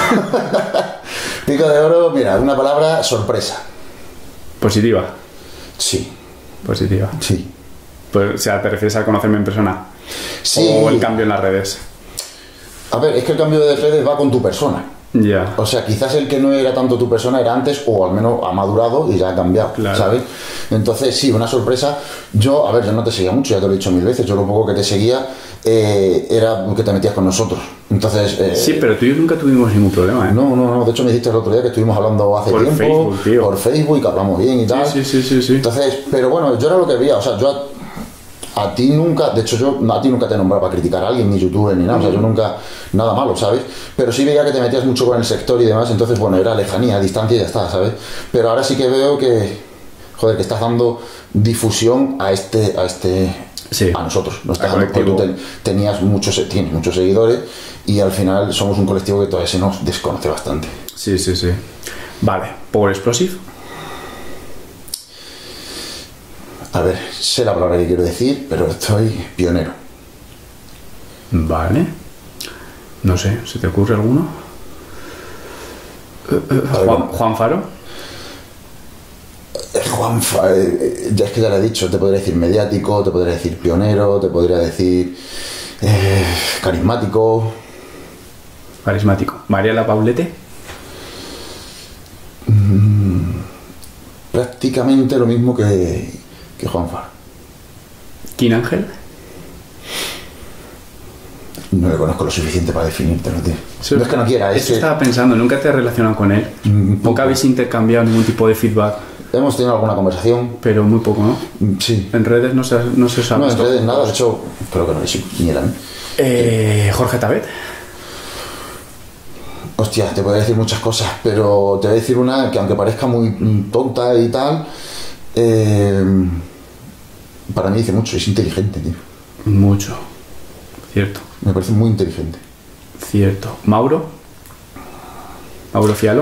Pico de oro, mira, una palabra, sorpresa. Positiva. Sí. Positiva. Sí. Pues, o sea, ¿te refieres a conocerme en persona? Sí. ¿O el cambio en las redes? A ver, es que el cambio de redes va con tu persona. Ya. Yeah. O sea, quizás el que no era tanto tu persona era antes, o al menos ha madurado y ya ha cambiado, claro. ¿Sabes? Entonces, sí, una sorpresa. Yo, a ver, yo no te seguía mucho, ya te lo he dicho mil veces. Yo lo poco que te seguía eh, era que te metías con nosotros. Entonces... Eh, sí, pero tú y yo nunca tuvimos ningún problema, ¿eh? No, no, no. De hecho, me dijiste el otro día que estuvimos hablando hace por tiempo. Facebook, tío. Por Facebook, que hablamos bien y tal. Sí, sí, sí, sí, sí. Entonces, pero bueno, yo era lo que veía. O sea, yo... A ti nunca, de hecho yo a ti nunca te he nombrado para criticar a alguien, ni youtuber ni nada, o sea, yo nunca, nada malo, ¿sabes? Pero sí veía que te metías mucho con el sector y demás, entonces bueno, era lejanía, distancia y ya está, ¿sabes? Pero ahora sí que veo que, joder, que estás dando difusión a este, a este, sí, a nosotros, no estás dando, porque tú ten, tenías muchos, tienes muchos seguidores y al final somos un colectivo que todavía se nos desconoce bastante. Sí, sí, sí. Vale, Power Explosive. A ver, sé la palabra que quiero decir, pero estoy pionero. Vale. No sé, ¿se te ocurre alguno? Juan, Juan Faro. Juan Faro, ya es que ya lo he dicho, te podría decir mediático, te podría decir pionero, te podría decir Eh, carismático. Carismático. Mariela Paulete. Mm, prácticamente lo mismo que, que Juan Far. King Ángel. No le conozco lo suficiente para definírtelo, tío. Eso, no es que no quiera, es eso que... estaba pensando, ¿nunca te has relacionado con él? Mm, ¿Nunca habéis intercambiado ningún tipo de feedback? Hemos tenido alguna conversación. Pero muy poco, ¿no? Mm, sí. En redes no se, no se sabe. No, en redes nada, de hecho, creo que no le ni eran. Eh, Jorge Tabet. Hostia, te podría decir muchas cosas, pero te voy a decir una que aunque parezca muy tonta y tal, eh, para mí dice mucho, es inteligente, tío. Mucho. Cierto. Me parece muy inteligente. Cierto. Mauro. Mauro Fialo.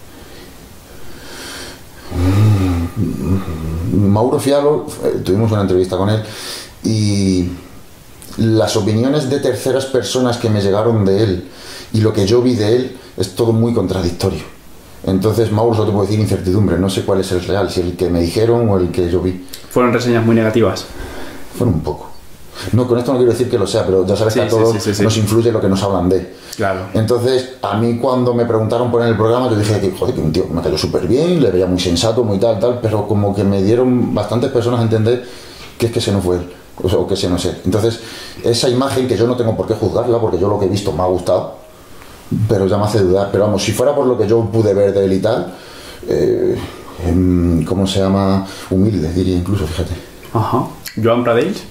Mauro Fialo, eh, tuvimos una entrevista con él y las opiniones de terceras personas que me llegaron de él y lo que yo vi de él es todo muy contradictorio. Entonces, Mauro, solo te puedo decir incertidumbre, no sé cuál es el real, si el que me dijeron o el que yo vi. ¿Fueron reseñas muy negativas? Fueron un poco. No, con esto no quiero decir que lo sea, pero ya sabes sí, que a todos sí, sí, sí, nos sí. influye lo que nos hablan de. Claro. Entonces, a mí cuando me preguntaron por en el programa, yo dije que, joder, que un tío me cayó súper bien, le veía muy sensato, muy tal, tal, pero como que me dieron bastantes personas a entender que es que ese no fue él, o sea, o que ese no es él. Entonces, esa imagen que yo no tengo por qué juzgarla, porque yo lo que he visto me ha gustado, pero ya me hace dudar. Pero vamos, si fuera por lo que yo pude ver de él y tal, eh, eh, ¿cómo se llama? Humilde, diría incluso, fíjate. Ajá. Joan Pradells.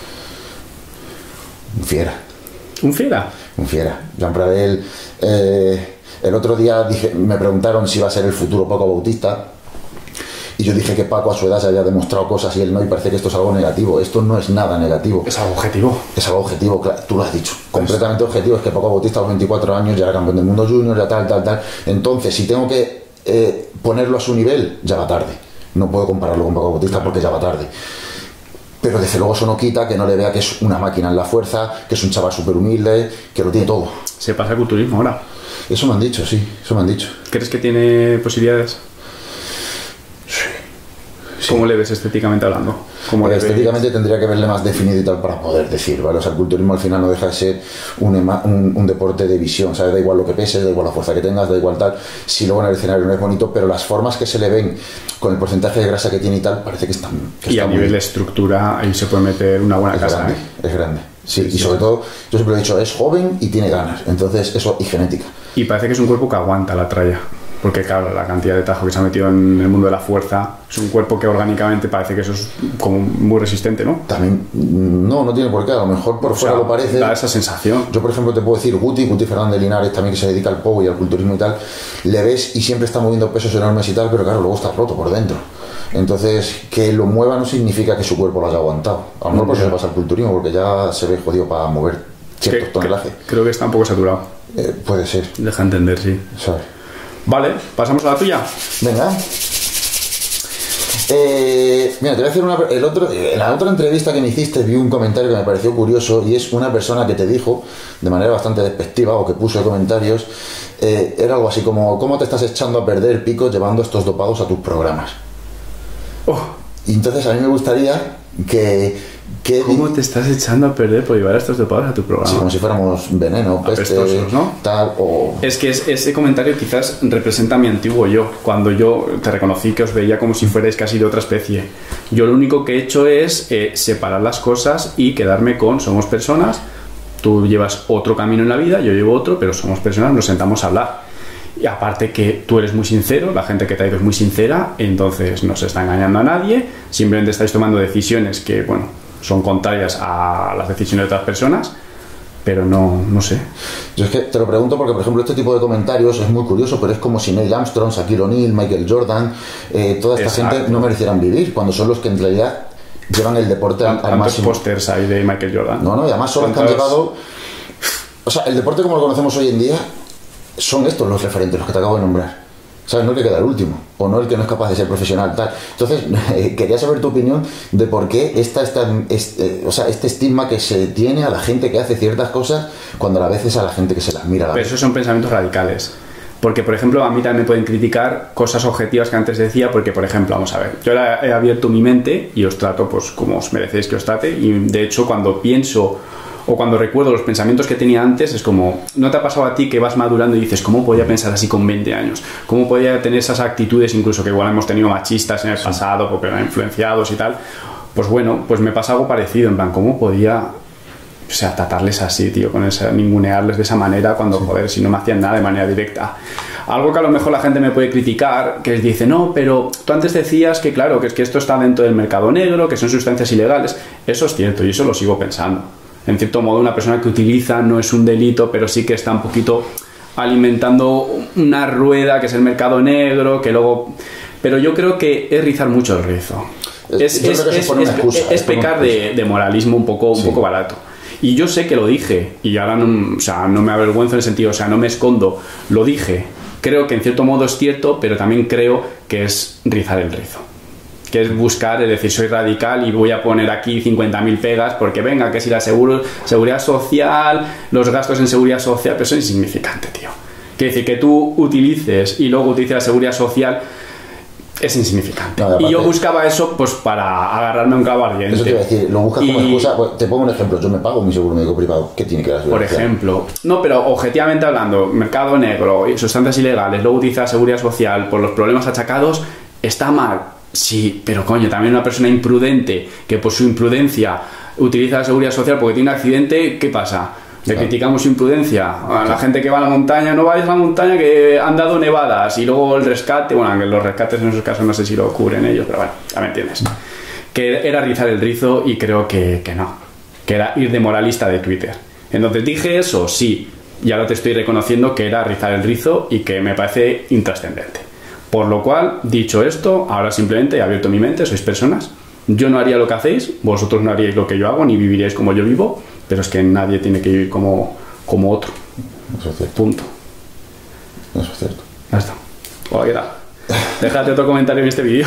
Fiera. ¿Un fiera? Un fiera. Joan Pradell. Eh, el otro día dije, me preguntaron si iba a ser el futuro Paco Bautista. Y yo dije que Paco a su edad se había demostrado cosas y él no, y parece que esto es algo negativo. Esto no es nada negativo. Es algo objetivo. Es algo objetivo, claro, tú lo has dicho. Completamente objetivo. Es que Paco Bautista a los veinticuatro años ya era campeón del mundo junior, ya tal, tal, tal. Entonces, si tengo que eh, ponerlo a su nivel, ya va tarde. No puedo compararlo con Paco Bautista porque ya va tarde. Pero desde luego eso no quita que no le vea que es una máquina en la fuerza, que es un chaval súper humilde, que lo tiene todo. Se pasa al culturismo ahora. Eso me han dicho, sí, eso me han dicho. ¿Crees que tiene posibilidades? Sí. ¿Cómo le ves estéticamente hablando? ¿Cómo le estéticamente ves? Tendría que verle más definido y tal para poder decir, ¿vale? O sea, el culturismo al final no deja de ser un, un, un deporte de visión, ¿sabes? Da igual lo que peses, da igual la fuerza que tengas, da igual tal. Si luego en el escenario no es bonito, pero las formas que se le ven con el porcentaje de grasa que tiene y tal, parece que están... Que y está a nivel muy... de estructura ahí se puede meter una buena es casa, grande, ¿eh? Es grande. Sí, Sí, y sí. sobre todo, yo siempre lo he dicho, es joven y tiene ganas. Entonces, eso, y genética. Y parece que es un cuerpo que aguanta la tralla. Porque claro, la cantidad de tajo que se ha metido en el mundo de la fuerza es un cuerpo que orgánicamente parece que eso es como muy resistente, ¿no? También, no, no tiene por qué, a lo mejor por O fuera sea, lo parece. da esa sensación. Yo, por ejemplo, te puedo decir, Guti, Guti Fernández Linares, también que se dedica al pogo y al culturismo y tal, le ves y siempre está moviendo pesos enormes y tal, pero claro, luego está roto por dentro. Entonces, que lo mueva no significa que su cuerpo lo haya aguantado. A lo mejor por eso se pasa al culturismo, porque ya se ve jodido para mover ciertos Que- tonelajes. que- creo que está un poco saturado. Eh, puede ser, Deja entender, sí. ¿sabes? Vale, pasamos a la tuya. Venga. Eh, mira, te voy a hacer una. El otro, en la otra entrevista que me hiciste vi un comentario que me pareció curioso y es una persona que te dijo de manera bastante despectiva o que puso en comentarios, eh, era algo así como: ¿cómo te estás echando a perder, Pico, llevando estos dopados a tus programas? Oh, Y entonces a mí me gustaría que. que ¿cómo te estás echando a perder por llevar a estos dopados a tu programa? Sí, como si fuéramos veneno, peste, Apestosos, ¿no? tal, o. Es que es- ese comentario quizás representa a mi antiguo yo, cuando yo te reconocí que os veía como si fuerais casi de otra especie. Yo lo único que he hecho es eh, separar las cosas y quedarme con somos personas, tú llevas otro camino en la vida, yo llevo otro, pero somos personas, nos sentamos a hablar. Y aparte que tú eres muy sincero, la gente que te ha ido es muy sincera, entonces no se está engañando a nadie, simplemente estáis tomando decisiones que, bueno, son contrarias a las decisiones de otras personas, pero no, no sé. Yo es que te lo pregunto porque, por ejemplo, este tipo de comentarios es muy curioso, pero es como si Neil Armstrong, Shaquille O'Neal, Michael Jordan, eh, toda esta Exacto. gente no merecieran vivir, cuando son los que en realidad llevan el deporte al, al ¿Cuántos máximo. pósters hay de Michael Jordan? No, no, y además son los que han ¿Cuántos? llevado... O sea, el deporte como lo conocemos hoy en día, son estos los referentes, los que te acabo de nombrar. ¿Sabes? No el que queda el último, o no el que no es capaz de ser profesional, tal. Entonces, eh, quería saber tu opinión de por qué esta, esta, este, o sea, este estigma que se tiene a la gente que hace ciertas cosas, cuando a veces a la gente que se las mira a la Pero vez. esos son pensamientos radicales. Porque, por ejemplo, a mí también me pueden criticar cosas objetivas que antes decía, porque, por ejemplo, vamos a ver, yo ahora he abierto mi mente y os trato pues como os merecéis que os trate, y de hecho cuando pienso o cuando recuerdo los pensamientos que tenía antes, es como, ¿no te ha pasado a ti que vas madurando y dices, ¿cómo podía pensar así con veinte años? ¿Cómo podía tener esas actitudes, incluso que igual hemos tenido machistas en el sí. pasado, porque eran influenciados y tal? Pues bueno, pues me pasa algo parecido, en plan, ¿cómo podía, o sea, tratarles así, tío, con esa, ningunearles de esa manera cuando, sí. joder, si no me hacían nada de manera directa? Algo que a lo mejor la gente me puede criticar, que dice, no, pero tú antes decías que claro, que es que esto está dentro del mercado negro, que son sustancias ilegales. Eso es cierto y eso lo sigo pensando. En cierto modo, una persona que utiliza no es un delito, pero sí que está un poquito alimentando una rueda que es el mercado negro, que luego... Pero yo creo que es rizar mucho el rizo. Es, es, es, es, excusa, es, es pecar de, de moralismo un poco, un sí. poco barato. Y yo sé que lo dije, y ahora no, o sea, no me avergüenzo en el sentido, o sea, no me escondo, lo dije. Creo que en cierto modo es cierto, pero también creo que es rizar el rizo. Que es buscar, es decir, soy radical y voy a poner aquí cincuenta mil pegas porque venga, que si la seguro, seguridad social, los gastos en seguridad social, pero eso es insignificante, tío. Quiere decir, que tú utilices y luego utilices la seguridad social es insignificante. No, y yo buscaba eso pues para agarrarme a un clavo ardiente. Eso te iba a decir, lo buscas como y... excusa. Te pongo un ejemplo, yo me pago mi seguro médico privado. ¿Qué tiene que ver la seguridad Por social? ejemplo, no, pero objetivamente hablando, mercado negro, sustancias ilegales, luego utilizar seguridad social por los problemas achacados, está mal. Sí, pero coño, también una persona imprudente que por su imprudencia utiliza la seguridad social porque tiene un accidente, ¿qué pasa? Le claro. criticamos su imprudencia. A la claro. gente que va a la montaña, no vayas a la montaña que han dado nevadas y luego el rescate, bueno, los rescates en esos casos no sé si lo cubren ellos, pero bueno, ya me entiendes. Que era rizar el rizo y creo que, que no, que era ir de moralista de Twitter. Entonces dije eso, sí, y ahora te estoy reconociendo que era rizar el rizo y que me parece intrascendente. Por lo cual, dicho esto, ahora simplemente he abierto mi mente, sois personas. Yo no haría lo que hacéis, vosotros no haríais lo que yo hago, ni viviríais como yo vivo, pero es que nadie tiene que vivir como, como otro. Eso es cierto. Punto. Eso es cierto. Ya está. Hola, ¿qué tal? Déjate otro comentario en este vídeo.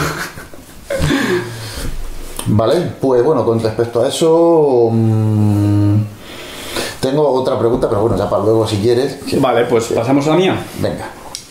Vale, pues bueno, con respecto a eso... Mmm, tengo otra pregunta, pero bueno, ya para luego si quieres. Vale, pues sí. Pasamos a la mía. Venga.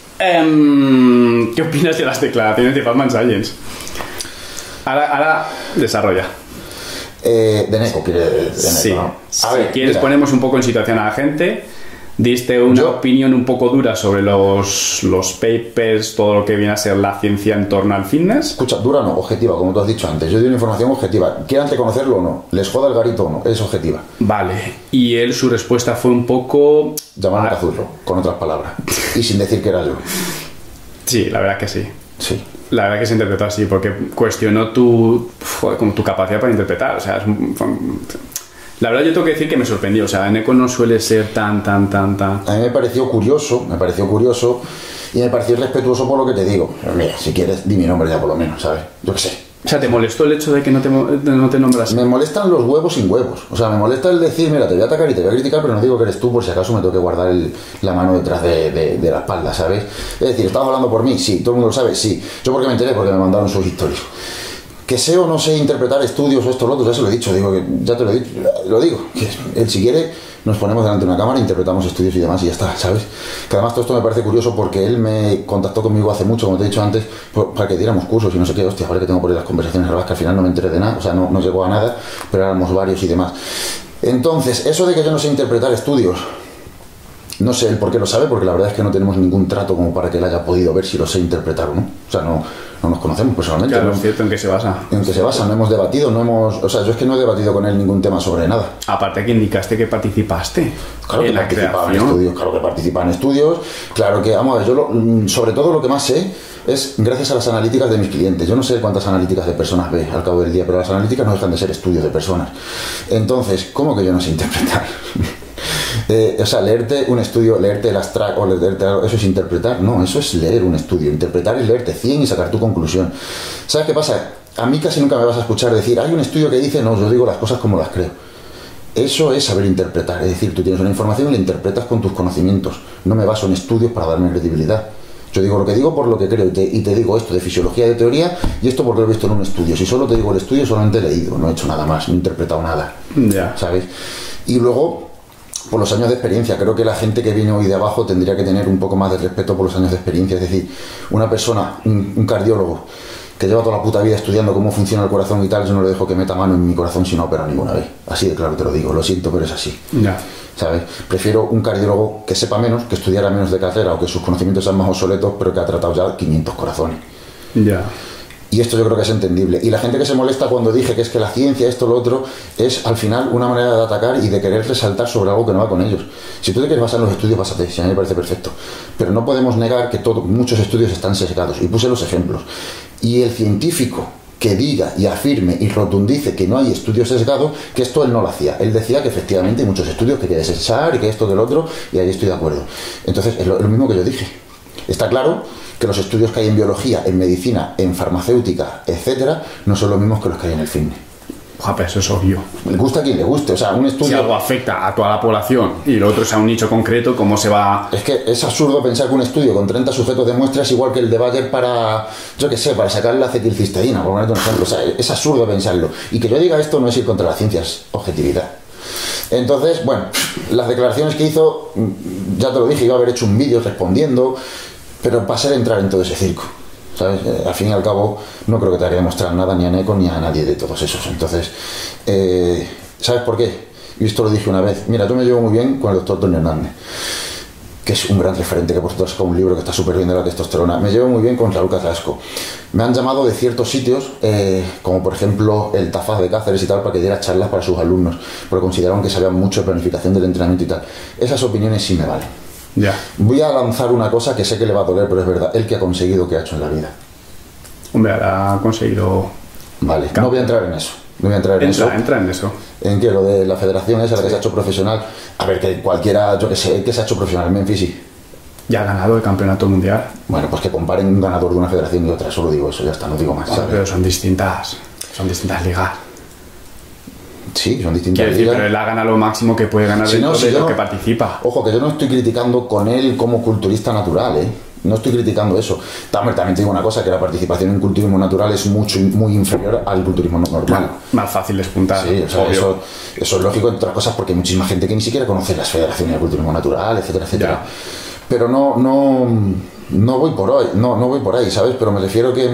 Um, ¿Qué opinas de las declaraciones de Batman Science? Ahora, ahora desarrolla. Eh, de Neko, quiere de Neko, sí. ¿no? A si ver, quieres mira. ponemos un poco en situación a la gente. Diste una Yo, opinión un poco dura sobre los, los papers, todo lo que viene a ser la ciencia en torno al fitness. Escucha, dura no, objetiva, como tú has dicho antes. Yo doy una información objetiva. Quieran conocerlo o no, les joda el garito o no, es objetiva. Vale, y él, su respuesta fue un poco... Llamarme cazurro, con otras palabras. Y sin decir que era yo. Sí, la verdad que sí. Sí. La verdad que se interpretó así, porque cuestionó tu, como tu capacidad para interpretar. O sea, es un... La verdad yo tengo que decir que me sorprendió, o sea, Neko no suele ser tan, tan, tan, tan... A mí me pareció curioso, me pareció curioso y me pareció respetuoso por lo que te digo. Pero mira, si quieres, di mi nombre ya por lo menos, ¿sabes? Yo qué sé. O sea, ¿te molestó el hecho de que no te, no te nombras? Me molestan los huevos sin huevos. O sea, me molesta el decir, mira, te voy a atacar y te voy a criticar, pero no digo que eres tú por si acaso me tengo que guardar el, la mano detrás de, de, de la espalda, ¿sabes? Es decir, ¿estabas hablando por mí? Sí. ¿Todo el mundo lo sabe? Sí. ¿Yo porque me enteré? Porque me mandaron sus historias. Que sé o no sé interpretar estudios o esto o lo otro, ya se lo he dicho, digo que ya te lo he dicho, lo digo, que él si quiere nos ponemos delante de una cámara, interpretamos estudios y demás y ya está, ¿sabes? Que además todo esto me parece curioso porque él me contactó conmigo hace mucho, como te he dicho antes, para que diéramos cursos y no sé qué, hostia, vale que tengo por ahí las conversaciones grabadas que al final no me enteré de nada, o sea, no, no llegó a nada, pero éramos varios y demás. Entonces, eso de que yo no sé interpretar estudios, no sé él por qué lo sabe, porque la verdad es que no tenemos ningún trato como para que él haya podido ver si lo sé interpretar o no. O sea, no, no nos conocemos personalmente. Claro, no, es cierto, ¿en qué se basa? En qué se basa, no hemos debatido, no hemos... O sea, yo es que no he debatido con él ningún tema sobre nada. Aparte que indicaste que participaste claro que en la participaba creación. En estudios, claro que participa en estudios, claro que, vamos a ver, yo lo, sobre todo lo que más sé es gracias a las analíticas de mis clientes. Yo no sé cuántas analíticas de personas ve al cabo del día, pero las analíticas no dejan de ser estudios de personas. Entonces, ¿cómo que yo no sé interpretar? Eh, o sea, leerte un estudio, leerte el abstract o leerte algo, eso es interpretar. No, eso es leer un estudio. Interpretar es leerte cien y sacar tu conclusión. ¿Sabes qué pasa? A mí casi nunca me vas a escuchar decir, hay un estudio que dice, no, yo digo las cosas como las creo. Eso es saber interpretar. Es decir, tú tienes una información y la interpretas con tus conocimientos. No me baso en estudios para darme credibilidad. Yo digo lo que digo por lo que creo y te, y te digo esto de fisiología, de teoría y esto porque lo he visto en un estudio. Si solo te digo el estudio, solamente he leído, no he hecho nada más, no he interpretado nada. Ya. Yeah. ¿Sabes? Y luego... por los años de experiencia, creo que la gente que viene hoy de abajo tendría que tener un poco más de respeto por los años de experiencia, es decir, una persona, un, un cardiólogo que lleva toda la puta vida estudiando cómo funciona el corazón y tal, yo no le dejo que meta mano en mi corazón si no opera ninguna vez. Así de claro te lo digo, lo siento, pero es así. Ya. ¿Sabes? Prefiero un cardiólogo que sepa menos, que estudiara menos de carrera o que sus conocimientos sean más obsoletos, pero que ha tratado ya quinientos corazones. Ya. Y esto yo creo que es entendible. Y la gente que se molesta cuando dije que es que la ciencia, esto, lo otro, es al final una manera de atacar y de querer resaltar sobre algo que no va con ellos. Si tú te quieres basar en los estudios, básate, si a mí me parece perfecto. Pero no podemos negar que todo, muchos estudios están sesgados. Y puse los ejemplos. Y el científico que diga y afirme y rotundice que no hay estudios sesgados, que esto él no lo hacía. Él decía que efectivamente hay muchos estudios que hay que desechar y que esto, que el otro, y ahí estoy de acuerdo. Entonces, es lo, es lo mismo que yo dije. Está claro que los estudios que hay en biología, en medicina, en farmacéutica, etcétera, no son los mismos que los que hay en el fitness. Oja, pero eso es obvio. Le gusta a quien le guste, o sea, un estudio... Si algo afecta a toda la población y lo otro es a un nicho concreto, ¿cómo se va...? Es que es absurdo pensar que un estudio con treinta sujetos de muestra es igual que el de Bayer para, yo qué sé, para sacar la acetilcisteína, por ponerte un ejemplo. O sea, es absurdo pensarlo. Y que yo diga esto no es ir contra la ciencia, es objetividad. Entonces, bueno, las declaraciones que hizo, ya te lo dije, iba a haber hecho un vídeo respondiendo, pero pasé de entrar en todo ese circo. ¿Sabes? Eh, al fin y al cabo no creo que te haya que demostrar nada ni a Neko ni a nadie de todos esos. Entonces, eh, ¿sabes por qué? Y esto lo dije una vez. Mira, yo me llevo muy bien con el doctor Tony Hernández, que es un gran referente, que por cierto sacó un libro que está súper bien de la testosterona. Me llevo muy bien con Raúl Carrasco. Me han llamado de ciertos sitios, eh, como por ejemplo el Tafaz de Cáceres y tal, para que diera charlas para sus alumnos, porque consideraron que sabían mucho de planificación del entrenamiento y tal. Esas opiniones sí me valen. Ya. Voy a lanzar una cosa que sé que le va a doler, pero es verdad. El que ha conseguido que ha hecho en la vida. Hombre, ahora ha conseguido... Vale, no voy a entrar en eso. No voy a entrar en entra, eso. Entra en eso. ¿En qué? Lo de la federación esa, la que se ha hecho profesional. A ver, que cualquiera, yo que sé, que se ha hecho profesional en Memphis, sí. Ya ha ganado el campeonato mundial. Bueno, pues que comparen un ganador de una federación y otra. Solo digo eso, ya está, no digo más. Bueno, pero son distintas. Son distintas ligas. Sí, son distintas Quiero decir, ligas. pero él ha ganado lo máximo que puede ganar Si no, dentro si de yo lo no- que participa. Ojo, que yo no estoy criticando con él como culturista natural, ¿eh? No estoy criticando eso. También, también te digo una cosa, que la participación en culturismo natural es mucho, muy inferior al culturismo no- normal. Más fácil despuntar. Sí, o sea, obvio. eso, eso es lógico, entre otras cosas, porque hay muchísima gente que ni siquiera conoce las federaciones de culturismo natural, etcétera, etcétera. Ya. Pero no, no, no voy por ahí, no, no voy por ahí, ¿sabes? Pero me refiero que,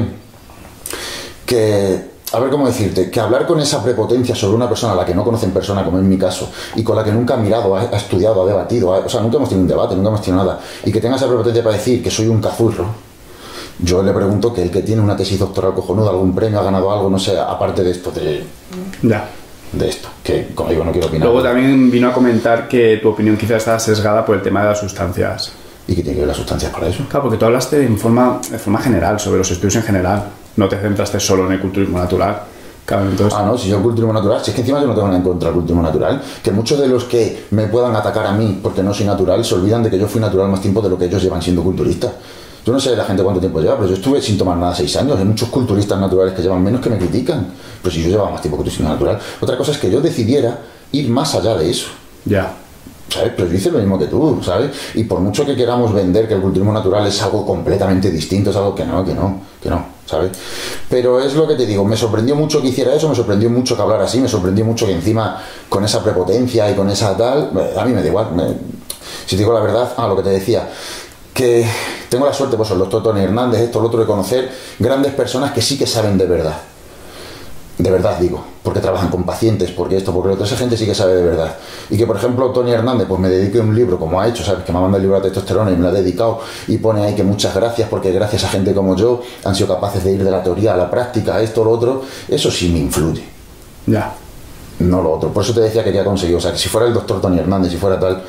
que, a ver cómo decirte, que hablar con esa prepotencia sobre una persona a la que no conoce en persona, como en mi caso, y con la que nunca ha mirado, ha, ha estudiado, ha debatido, ha- o sea, nunca hemos tenido un debate, nunca hemos tenido nada, y que tenga esa prepotencia para decir que soy un cazurro. Yo le pregunto que el que tiene una tesis doctoral cojonuda, algún premio, ha ganado algo, no sé, aparte de esto, de, Ya. de esto, que como digo, no quiero opinar. Luego también vino a comentar que tu opinión quizás estaba sesgada por el tema de las sustancias. ¿Y qué tiene que ver las sustancias para eso? Claro, porque tú hablaste en forma, de forma general, sobre los estudios en general. No te centraste solo en el culturismo natural. Claro, entonces... Ah, no, si yo el culturismo natural, si es que encima yo no tengo nada en contra del culturismo natural, que muchos de los que me puedan atacar a mí porque no soy natural se olvidan de que yo fui natural más tiempo de lo que ellos llevan siendo culturistas. Yo no sé la gente cuánto tiempo lleva, pero yo estuve sin tomar nada seis años. Hay muchos culturistas naturales que llevan menos que me critican. Pero si yo llevaba más tiempo que culturismo natural. Otra cosa es que yo decidiera ir más allá de eso. Ya. ¿Sabes? Pero yo hice lo mismo que tú, ¿sabes? Y por mucho que queramos vender que el culturismo natural es algo completamente distinto, es algo que no, que no, que no, ¿sabes? Pero es lo que te digo, me sorprendió mucho que hiciera eso, me sorprendió mucho que hablara así, me sorprendió mucho que encima con esa prepotencia y con esa tal, a mí me da igual. Me, si te digo la verdad, a lo que te decía, que tengo la suerte, pues el doctor Tony Hernández, esto, lo otro, de conocer grandes personas que sí que saben de verdad. De verdad digo, porque trabajan con pacientes, porque esto, porque lo otro, esa gente sí que sabe de verdad. Y que por ejemplo Tony Hernández pues me dedique un libro como ha hecho, ¿sabes? Que me ha mandado el libro de testosterona y me lo ha dedicado y pone ahí que muchas gracias porque gracias a gente como yo han sido capaces de ir de la teoría a la práctica, a esto, lo otro, eso sí me influye. Ya. No lo otro. Por eso te decía que ya conseguido, o sea, que si fuera el doctor Tony Hernández, si fuera tal...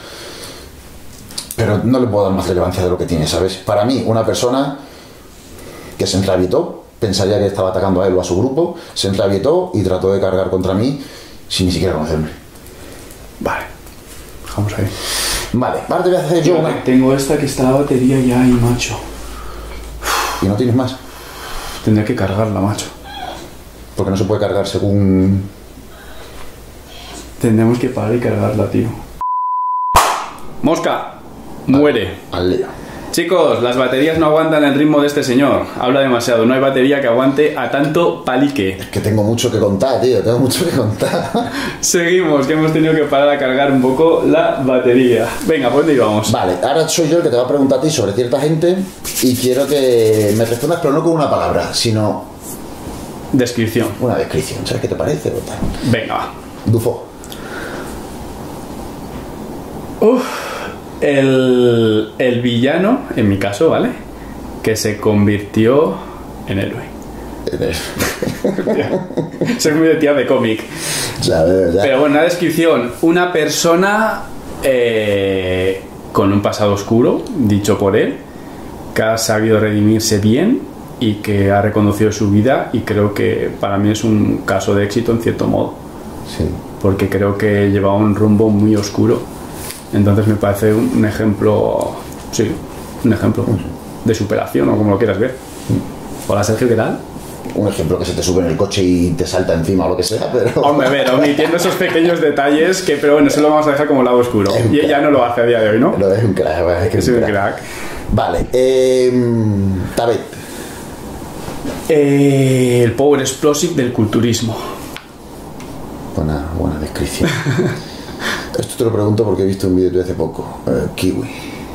Pero no le puedo dar más relevancia de lo que tiene, ¿sabes? Para mí, una persona que se enrabietó, pensaría que estaba atacando a él o a su grupo, se enrabietó y trató de cargar contra mí sin ni siquiera conocerme. Vale. Dejamos ahí. Vale, ahora te voy a hacer yo una... Tengo esta que está la batería ya ahí, macho. ¿Y no tienes más? Tendría que cargarla, macho. Porque no se puede cargar según... Tendremos que parar y cargarla, tío. Mosca. Muere. Al lío. Chicos, las baterías no aguantan el ritmo de este señor. Habla demasiado. No hay batería que aguante a tanto palique. Que tengo mucho que contar, tío, tengo mucho que contar. Seguimos, que hemos tenido que parar a cargar un poco la batería. Venga, ¿por dónde íbamos? Vale, ahora soy yo el que te va a preguntar a ti sobre cierta gente y quiero que me respondas, pero no con una palabra, sino Descripción. Una descripción, ¿sabes qué te parece? O tal. Venga, va. Dufo. Uf, el, el villano, en mi caso, ¿vale? Que se convirtió en héroe. Soy muy de tía de cómic. Ya, ya. Pero bueno, una descripción. Una persona eh, con un pasado oscuro, dicho por él, que ha sabido redimirse bien y que ha reconocido su vida, y creo que para mí es un caso de éxito en cierto modo. Sí. Porque creo que llevaba un rumbo muy oscuro. Entonces me parece un ejemplo, sí, un ejemplo de superación, o como lo quieras ver. Hola Sergio, ¿qué tal? Un ejemplo que se te sube en el coche y te salta encima o lo que sea, pero... Hombre, a ver, omitiendo esos pequeños detalles que, pero bueno, eso lo vamos a dejar como lado oscuro. Y ella no lo hace a día de hoy, ¿no? Lo es un crack, es que Es un crack. Vale, eh, Tabet. Eh, el Power Explosive del culturismo. Buena, buena descripción. Esto te lo pregunto porque he visto un vídeo de hace poco. Eh, Kiwi.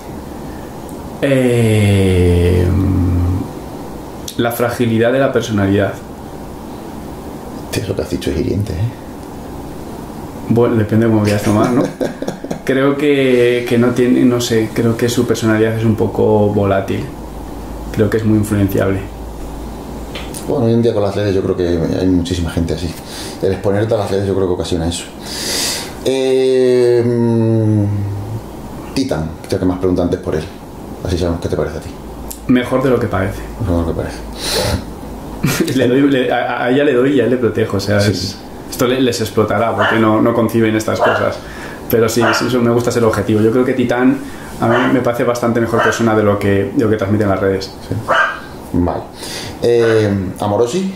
Eh, la fragilidad de la personalidad. Tío, eso que has dicho es hiriente, ¿eh? Bueno, depende de cómo vayas a tomar, ¿no? Creo que, que no tiene, no sé, creo que su personalidad es un poco volátil. Creo que es muy influenciable. Bueno, hoy en día con las redes yo creo que hay muchísima gente así. El exponerte a las redes yo creo que ocasiona eso. Eh, Titan, ya que me has preguntado antes por él. Así sabemos qué te parece a ti. Mejor de lo que parece. Mejor de lo que parece. le doy, le, a, a ella le doy y a él le protejo. O sea, Sí. es, esto le, les explotará porque no, no conciben estas cosas. Pero sí, sí, eso me gusta ser objetivo. Yo creo que Titán a mí me parece bastante mejor persona de lo que, de lo que transmite en las redes. Sí. Vale. Eh, Amorosi.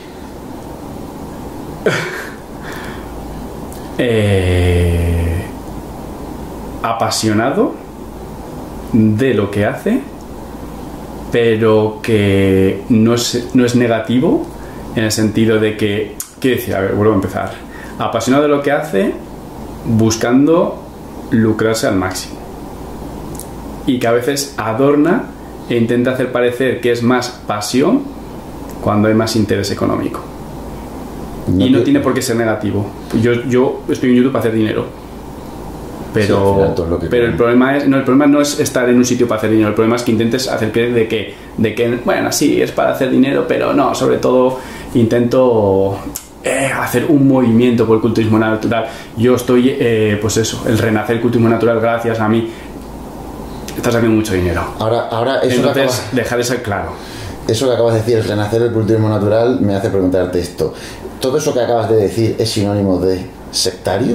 Eh, apasionado de lo que hace, pero que no es, no es negativo en el sentido de que, quiero decir, a ver, vuelvo a empezar. Apasionado de lo que hace, buscando lucrarse al máximo, y que a veces adorna e intenta hacer parecer que es más pasión cuando hay más interés económico. No Y no te- tiene por qué ser negativo. Yo, yo estoy en YouTube para hacer dinero. Sí, al Pero, final todo es lo que pero el quieren. problema es no el problema no es estar en un sitio para hacer dinero. El problema es que intentes hacer creer de que, de que bueno, sí, es para hacer dinero, pero no, sobre todo intento eh, hacer un movimiento por el culturismo natural. Yo estoy, eh, pues eso, el renacer el culturismo natural gracias a mí. Estás haciendo mucho dinero. Ahora, ahora eso, que Entonces, acabas, dejar de ser claro. eso que acabas de decir, el renacer del culturismo natural, me hace preguntarte esto. ¿Todo eso que acabas de decir es sinónimo de sectario?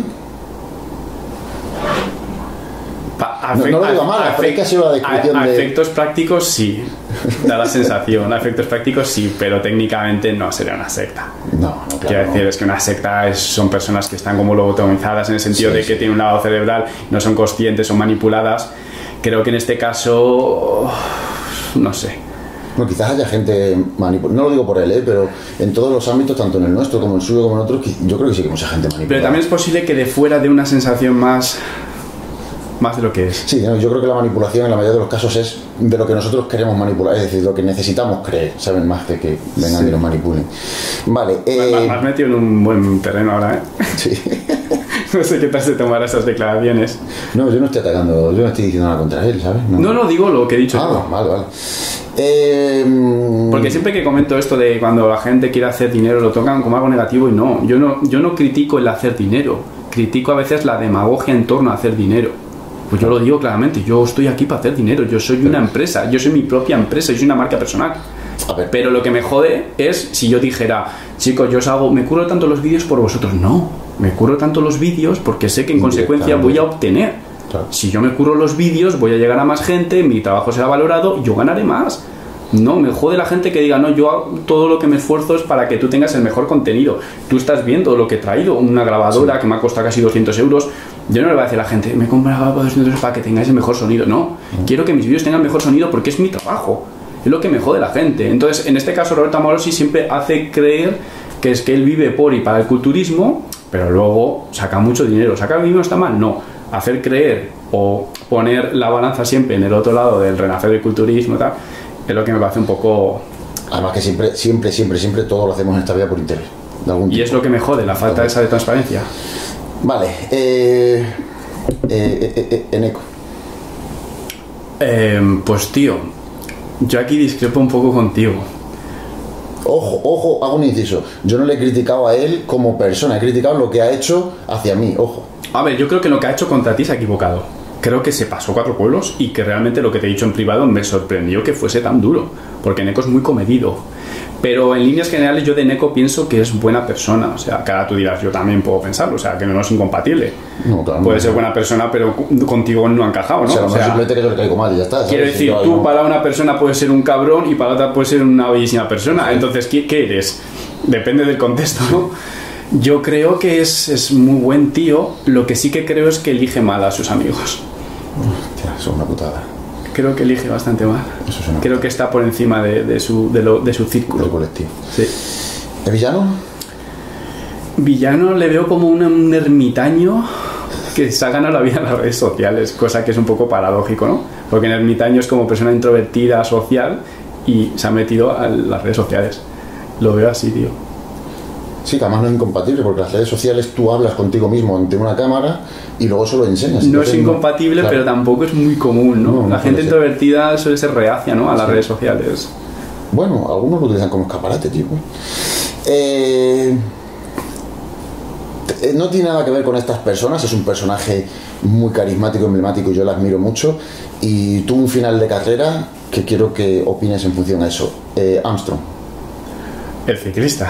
Pa- No- no lo digo a- mal, a- pero es que ha sido la descripción a- a de- efectos prácticos sí, da la sensación. A efectos prácticos sí, pero técnicamente no sería una secta. No, no, Quiero claro. decir, no. es que una secta es- son personas que están como lobotomizadas en el sentido Sí, de que sí. tienen un lado cerebral, no son conscientes, son manipuladas. Creo que en este caso, no sé. Bueno, quizás haya gente manipulada. No lo digo por él, ¿eh? Pero en todos los ámbitos, tanto en el nuestro como en el suyo como en otros, que- yo creo que sí que hay mucha gente manipulada. Pero también es posible que de fuera dé una sensación más, más de lo que es. Sí, no, yo creo que la manipulación en la mayoría de los casos es de lo que nosotros queremos manipular, es decir, lo que necesitamos creer, saben más de que vengan Sí. y nos manipulen. Vale, Me- eh, Me has metido en un buen terreno ahora, ¿eh? sí. No sé qué tal se tomar esas declaraciones. No, yo no estoy atacando, yo no estoy diciendo nada contra él, ¿sabes? No, no digo lo que he dicho. Ah, yo. vale, vale. Eh, Porque siempre que comento esto de cuando la gente quiere hacer dinero lo tocan como algo negativo, y no, yo no, yo no critico el hacer dinero, critico a veces la demagogia en torno a hacer dinero. Pues yo lo digo claramente, yo estoy aquí para hacer dinero, yo soy una empresa, yo soy mi propia empresa, yo soy una marca personal. A ver, Pero lo que me jode es si yo dijera, chicos, yo os hago, me curro tanto los vídeos por vosotros. No, me curro tanto los vídeos porque sé que en consecuencia voy a obtener. Claro. Si yo me curro los vídeos, voy a llegar a más gente, mi trabajo será valorado, yo ganaré más. No, me jode la gente que diga, no, yo hago- todo lo que me esfuerzo es para que tú tengas el mejor contenido. Tú estás viendo lo que he traído, una grabadora que me ha costado casi doscientos euros. Yo no le voy a decir a la gente, me he comprado por doscientos euros para que tengáis el mejor sonido. No, quiero que mis vídeos tengan mejor sonido porque es mi trabajo. Es lo que me jode la gente. Entonces, en este caso, Roberto Amorosi siempre hace creer que es que él vive por y para el culturismo, pero luego saca mucho dinero. ¿Sacar dinero está mal? No. Hacer creer o poner la balanza siempre en el otro lado del renacer del culturismo y tal, es lo que me parece un poco Además que siempre, siempre, siempre, siempre todo lo hacemos en esta vida por interés. De algún Y tipo. es lo que me jode, la falta esa de transparencia. Vale, eh, eh, eh, eh, Eneco. Eh, pues tío, yo aquí discrepo un poco contigo. Ojo, ojo, hago un inciso. Yo no le he criticado a él como persona, he criticado lo que ha hecho hacia mí, ojo. A ver, yo creo que lo que ha hecho contra ti se ha equivocado. Creo que se pasó cuatro pueblos y que realmente lo que te he dicho en privado me sorprendió que fuese tan duro, porque Neko es muy comedido. Pero en líneas generales yo de Neko pienso que es buena persona. O sea, que ahora tú dirás, yo también puedo pensarlo, o sea, que no es incompatible. No, claro, Puede no, ser no. buena persona, pero contigo no ha encajado, ¿no? O sea, O sea, simplemente que yo le caigo mal y ya está. ¿sabes? quiero Si decir, yo tú no- para una persona puedes ser un cabrón y para otra puedes ser una bellísima persona. Entonces, ¿qué, qué eres? Depende del contexto, ¿no? Yo creo que es, es muy buen tío. Lo que sí que creo es que elige mal a sus amigos. Hostia, eso es una putada. Creo que elige bastante mal. Eso es una Creo que está por encima de, de su, de, lo, de su del círculo. colectivo. Sí. ¿El villano? Villano le veo como un, un ermitaño que se ha ganado la vida en las redes sociales, cosa que es un poco paradójico, ¿no? Porque el ermitaño es como persona introvertida, social, y se ha metido a las redes sociales. Lo veo así, tío. Sí, que además no es incompatible, porque las redes sociales tú hablas contigo mismo ante una cámara y luego eso lo enseñas. No Entonces, es incompatible, claro. pero tampoco es muy común, ¿no? No, no la gente puede ser. introvertida suele ser reacia, ¿no? A las Sí. redes sociales. Bueno, algunos lo utilizan como escaparate, tío. Eh, eh, no tiene nada que ver con estas personas, es un personaje muy carismático, emblemático, y yo lo admiro mucho. Y tuvo un final de carrera que quiero que opines en función a eso. Eh, Armstrong. El ciclista.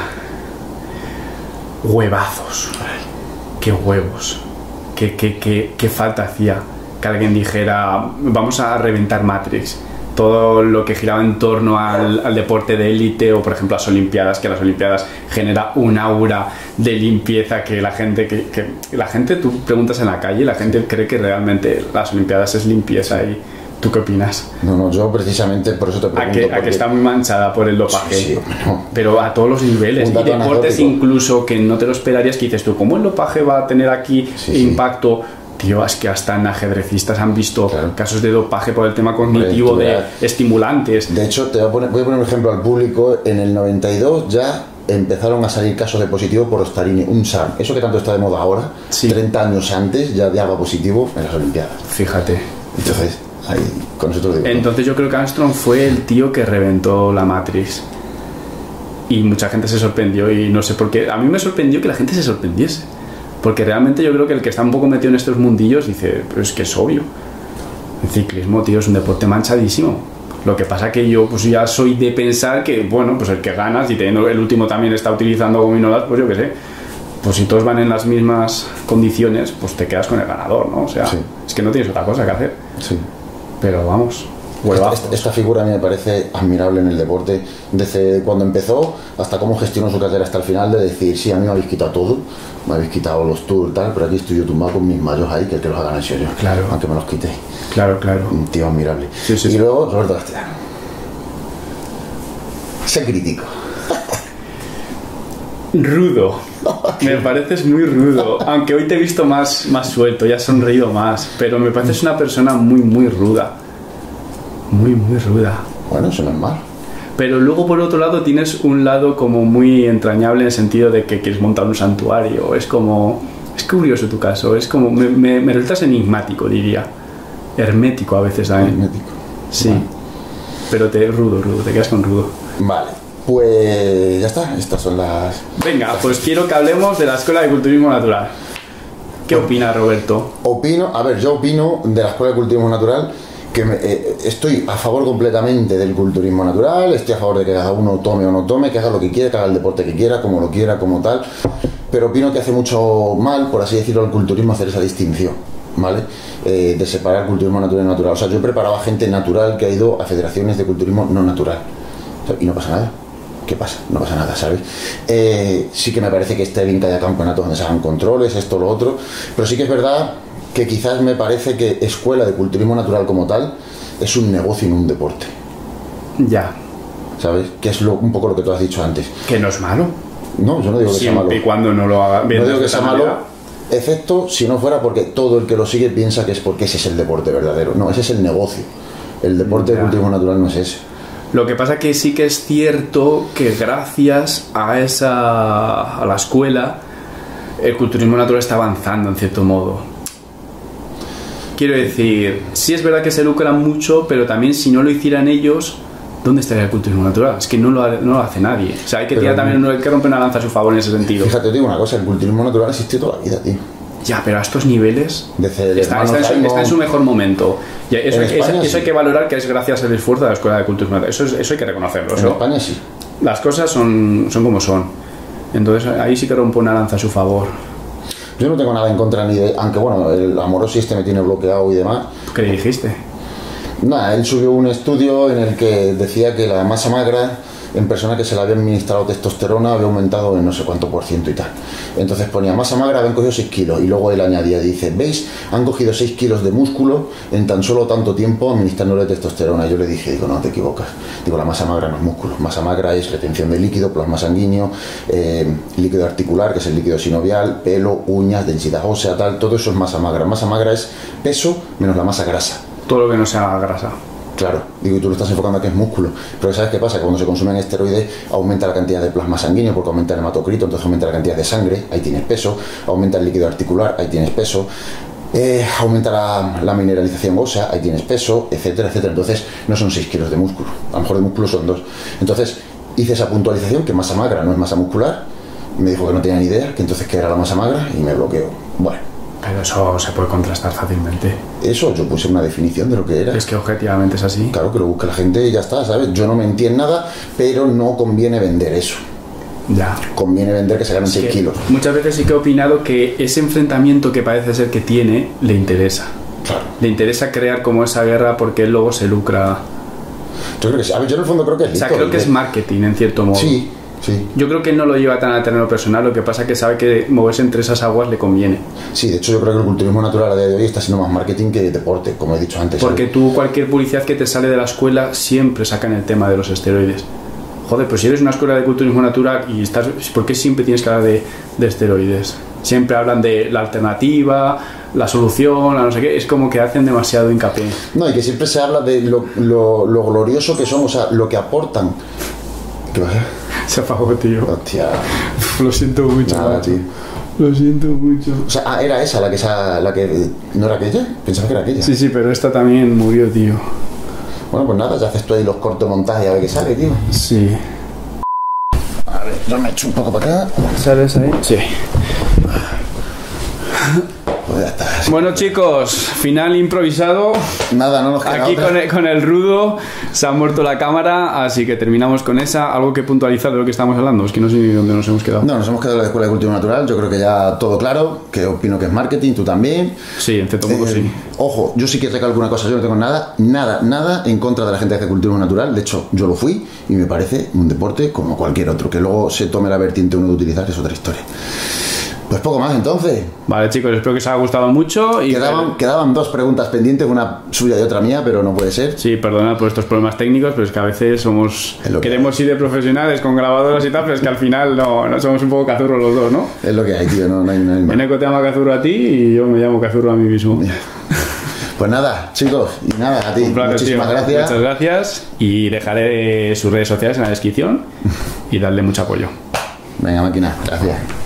Huevazos. Qué huevos. Qué, qué, qué, qué falta hacía que alguien dijera, vamos a reventar Matrix. Todo lo que giraba en torno al, al deporte de élite, o por ejemplo las Olimpiadas, que las Olimpiadas genera un aura de limpieza que la gente, que, que la gente, tú preguntas en la calle, la gente cree que realmente las Olimpiadas es limpieza. Y ¿tú qué opinas? No, no, yo precisamente por eso te A pregunto. que, a porque- que está muy manchada por el dopaje. Sí, sí, no. Pero a todos los niveles. Un Y dato deportes anecdótico. incluso que no te lo esperarías, que dices tú, ¿cómo el dopaje va a tener aquí Sí, sí. impacto? Tío, es que hasta en ajedrecistas han visto Claro. casos de dopaje por el tema cognitivo Hombre, tú de verás. estimulantes. De hecho, te voy a, poner, voy a poner un ejemplo al público. En el noventa y dos ya empezaron a salir casos de positivo por Ostarine, un S A R. Eso que tanto está de moda ahora, Sí. treinta años antes ya daba positivo en las Olimpiadas. Fíjate. Entonces, ahí, con eso te lo digo. Entonces yo creo que Armstrong fue el tío que reventó la Matrix. Y mucha gente se sorprendió y no sé por qué. A mí me sorprendió que la gente se sorprendiese. Porque realmente yo creo que el que está un poco metido en estos mundillos dice, pero es que es obvio. El ciclismo, tío, es un deporte manchadísimo. Lo que pasa que yo pues ya soy de pensar que, bueno, pues el que gana, si teniendo el último también está utilizando gominolas, pues yo qué sé. Pues si todos van en las mismas condiciones, pues te quedas con el ganador, ¿no? O sea, Sí. es que no tienes otra cosa que hacer. Sí. Pero vamos, Esta, huevazos. esta- esta figura a mí me parece admirable en el deporte, desde cuando empezó hasta cómo gestionó su carrera hasta el final, de decir, sí, a mí me habéis quitado todo, me habéis quitado los tours, tal, pero aquí estoy yo tumbado con mis mayos ahí, que el que los hagan en serio, Claro. aunque me los quitéis. Claro, claro. Un tío admirable. Sí, sí, y sí. luego, Roberto Castellano. Sé crítico. Rudo. Me pareces muy rudo. Aunque hoy te he visto más, más suelto, ya has sonreído más. Pero me pareces una persona muy, muy ruda. Muy, muy ruda. Bueno, eso no es mal. Pero luego por otro lado tienes un lado como muy entrañable en el sentido de que quieres montar un santuario. Es como... Es curioso tu caso. Es como... Me, me, me resultas enigmático, diría. Hermético a veces también. Hermético. Sí. Vale. Pero te rudo, rudo. Te quedas con rudo. Vale, pues ya está. Estas son las... Venga, pues quiero que hablemos de la Escuela de Culturismo Natural. ¿Qué opina Roberto? Opino, a ver, yo opino de la Escuela de Culturismo Natural que me- eh, estoy a favor completamente del culturismo natural, estoy a favor de que cada uno tome o no tome, que haga lo que quiera, que haga el deporte que quiera, como lo quiera, como tal, pero opino que hace mucho mal, por así decirlo, al culturismo hacer esa distinción, ¿vale? Eh, de separar culturismo natural y natural. O sea, yo he preparado a gente natural que ha ido a federaciones de culturismo no natural. O sea, y no pasa nada. ¿Qué pasa? No pasa nada, ¿sabes? Eh, sí que me parece que esté bien que haya campeonatos donde se hagan controles, esto, lo otro, pero sí que es verdad que quizás me parece que escuela de culturismo natural como tal es un negocio y no un deporte, Ya. ¿sabes? Que es lo, un poco lo que tú has dicho antes. Que no es malo. No, yo no digo que sea malo. Siempre y cuando no lo haga bien. No digo de que sea esta malo, manera. excepto si no fuera porque todo el que lo sigue piensa que es porque ese es el deporte verdadero. No, ese es el negocio. El deporte de Ya. culturismo natural no es ese. Lo que pasa que sí que es cierto que gracias a esa a la escuela el culturismo natural está avanzando en cierto modo. Quiero decir, sí es verdad que se lucran mucho, pero también si no lo hicieran ellos, ¿dónde estaría el culturismo natural? Es que no lo, no lo hace nadie. O sea, hay que Pero tirar también, no hay que romper una lanza a su favor en ese sentido. Fíjate, te digo una cosa, el culturismo natural existe toda la vida, tío. Ya, pero a estos niveles Desde el está, hermano está, en su, Simon- está en su mejor momento. Y eso, En eso- España, eso sí. hay que valorar, que es gracias al esfuerzo de la Escuela de Culturismo Natural. Eso, es- eso hay que reconocerlo. En Eso, España sí. las cosas son, son como son. Entonces ahí sí que rompo una lanza a su favor. Yo no tengo nada en contra ni de... Aunque bueno, el amoroso este me tiene bloqueado y demás. ¿Qué le dijiste? Nada, él subió un estudio en el que decía que la masa magra en personas que se le había administrado testosterona había aumentado en no sé cuánto por ciento y tal. Entonces ponía masa magra, habían cogido seis kilos. Y luego él añadía, dice, ¿veis? Han cogido seis kilos de músculo en tan solo tanto tiempo administrándole testosterona. Yo le dije, digo, no, te equivocas. Digo, la masa magra no es músculo. Masa magra es retención de líquido, plasma sanguíneo, eh, líquido articular, que es el líquido sinovial, pelo, uñas, densidad ósea, tal. Todo eso es masa magra. Masa magra es peso menos la masa grasa. Todo lo que no sea grasa. Claro, digo, y tú lo estás enfocando a que es músculo. Pero ¿sabes qué pasa? Que cuando se consumen esteroides aumenta la cantidad de plasma sanguíneo porque aumenta el hematocrito, entonces aumenta la cantidad de sangre, ahí tienes peso, aumenta el líquido articular, ahí tienes peso, eh, aumenta la, la mineralización ósea, ahí tienes peso, etcétera, etcétera. Entonces no son seis kilos de músculo, a lo mejor de músculo son dos. Entonces hice esa puntualización, que masa magra no es masa muscular, me dijo que no tenía ni idea, que entonces que era la masa magra y me bloqueó. Bueno. Pero eso se puede contrastar fácilmente. Eso, yo puse una definición de lo que era. Es que objetivamente es así. Claro, que lo busque la gente y ya está, ¿sabes? Yo no mentí en nada, pero no conviene vender eso. Ya. Conviene vender que se ganen Es seis que kilos. muchas veces sí que he opinado que ese enfrentamiento que parece ser que tiene, le interesa. Claro. Le interesa crear como esa guerra porque él luego se lucra. Yo creo que sí. A ver, yo en el fondo creo que es O listo. sea, creo que ¿eh? es marketing en cierto modo. Sí, sí. Yo creo que él no lo lleva tan a terreno personal, lo que pasa es que sabe que moverse entre esas aguas le conviene. Sí, de hecho yo creo que el culturismo natural a día de hoy está siendo más marketing que deporte, como he dicho antes. Porque ¿sabes? tú, cualquier publicidad que te sale de la escuela, siempre sacan el tema de los esteroides. Joder, pues si eres una escuela de culturismo natural y estás... ¿Por qué siempre tienes que hablar de, de esteroides? Siempre hablan de la alternativa, la solución, la no sé qué. Es como que hacen demasiado hincapié. No, y que siempre se habla de lo, lo, lo glorioso que son, o sea, lo que aportan. ¿Qué pasa? Se apagó, tío. Hostia. Lo siento mucho. Nada, macho. tío. Lo siento mucho. O sea, ah, era esa la que esa, la que no era aquella. Pensaba que era aquella. Sí, sí, pero esta también murió, tío. Bueno, pues nada, ya haces tú ahí los cortomontajes a ver qué sale, tío. Sí. A ver, yo me echo un poco para acá. ¿Sales ahí? Sí. Pues ya está. Bueno, chicos, final improvisado. Nada, no nos queda Aquí otra. con el, con el rudo se ha muerto la cámara, así que terminamos con esa. Algo que puntualizar de lo que estamos hablando, es que no sé ni dónde nos hemos quedado. No, nos hemos quedado en la Escuela de Cultivo Natural. Yo creo que ya todo claro, que opino que es marketing, tú también. Sí, en cierto modo Eh, sí. Ojo, yo sí que recalco una cosa, yo no tengo nada, nada, nada en contra de la gente que hace cultivo natural. De hecho, yo lo fui y me parece un deporte como cualquier otro. Que luego se tome la vertiente uno de utilizar es otra historia. Pues poco más entonces. Vale, chicos, espero que os haya gustado mucho. Y Quedaban, quedaban dos preguntas pendientes, una suya y otra mía, pero no puede ser. Sí, perdonad por estos problemas técnicos, pero es que a veces somos Es lo que queremos ir de profesionales con grabadoras y tal, pero es que al final no, no somos un poco cazurros los dos, ¿no? Es lo que hay, tío, no, no hay, no hay más. Eneco te llama cazurro a ti y yo me llamo cazurro a mí mismo. Pues nada, chicos, y nada, a ti. Un placer, Muchísimas tío. gracias. Muchas gracias y dejaré sus redes sociales en la descripción y darle mucho apoyo. Venga, máquina, gracias.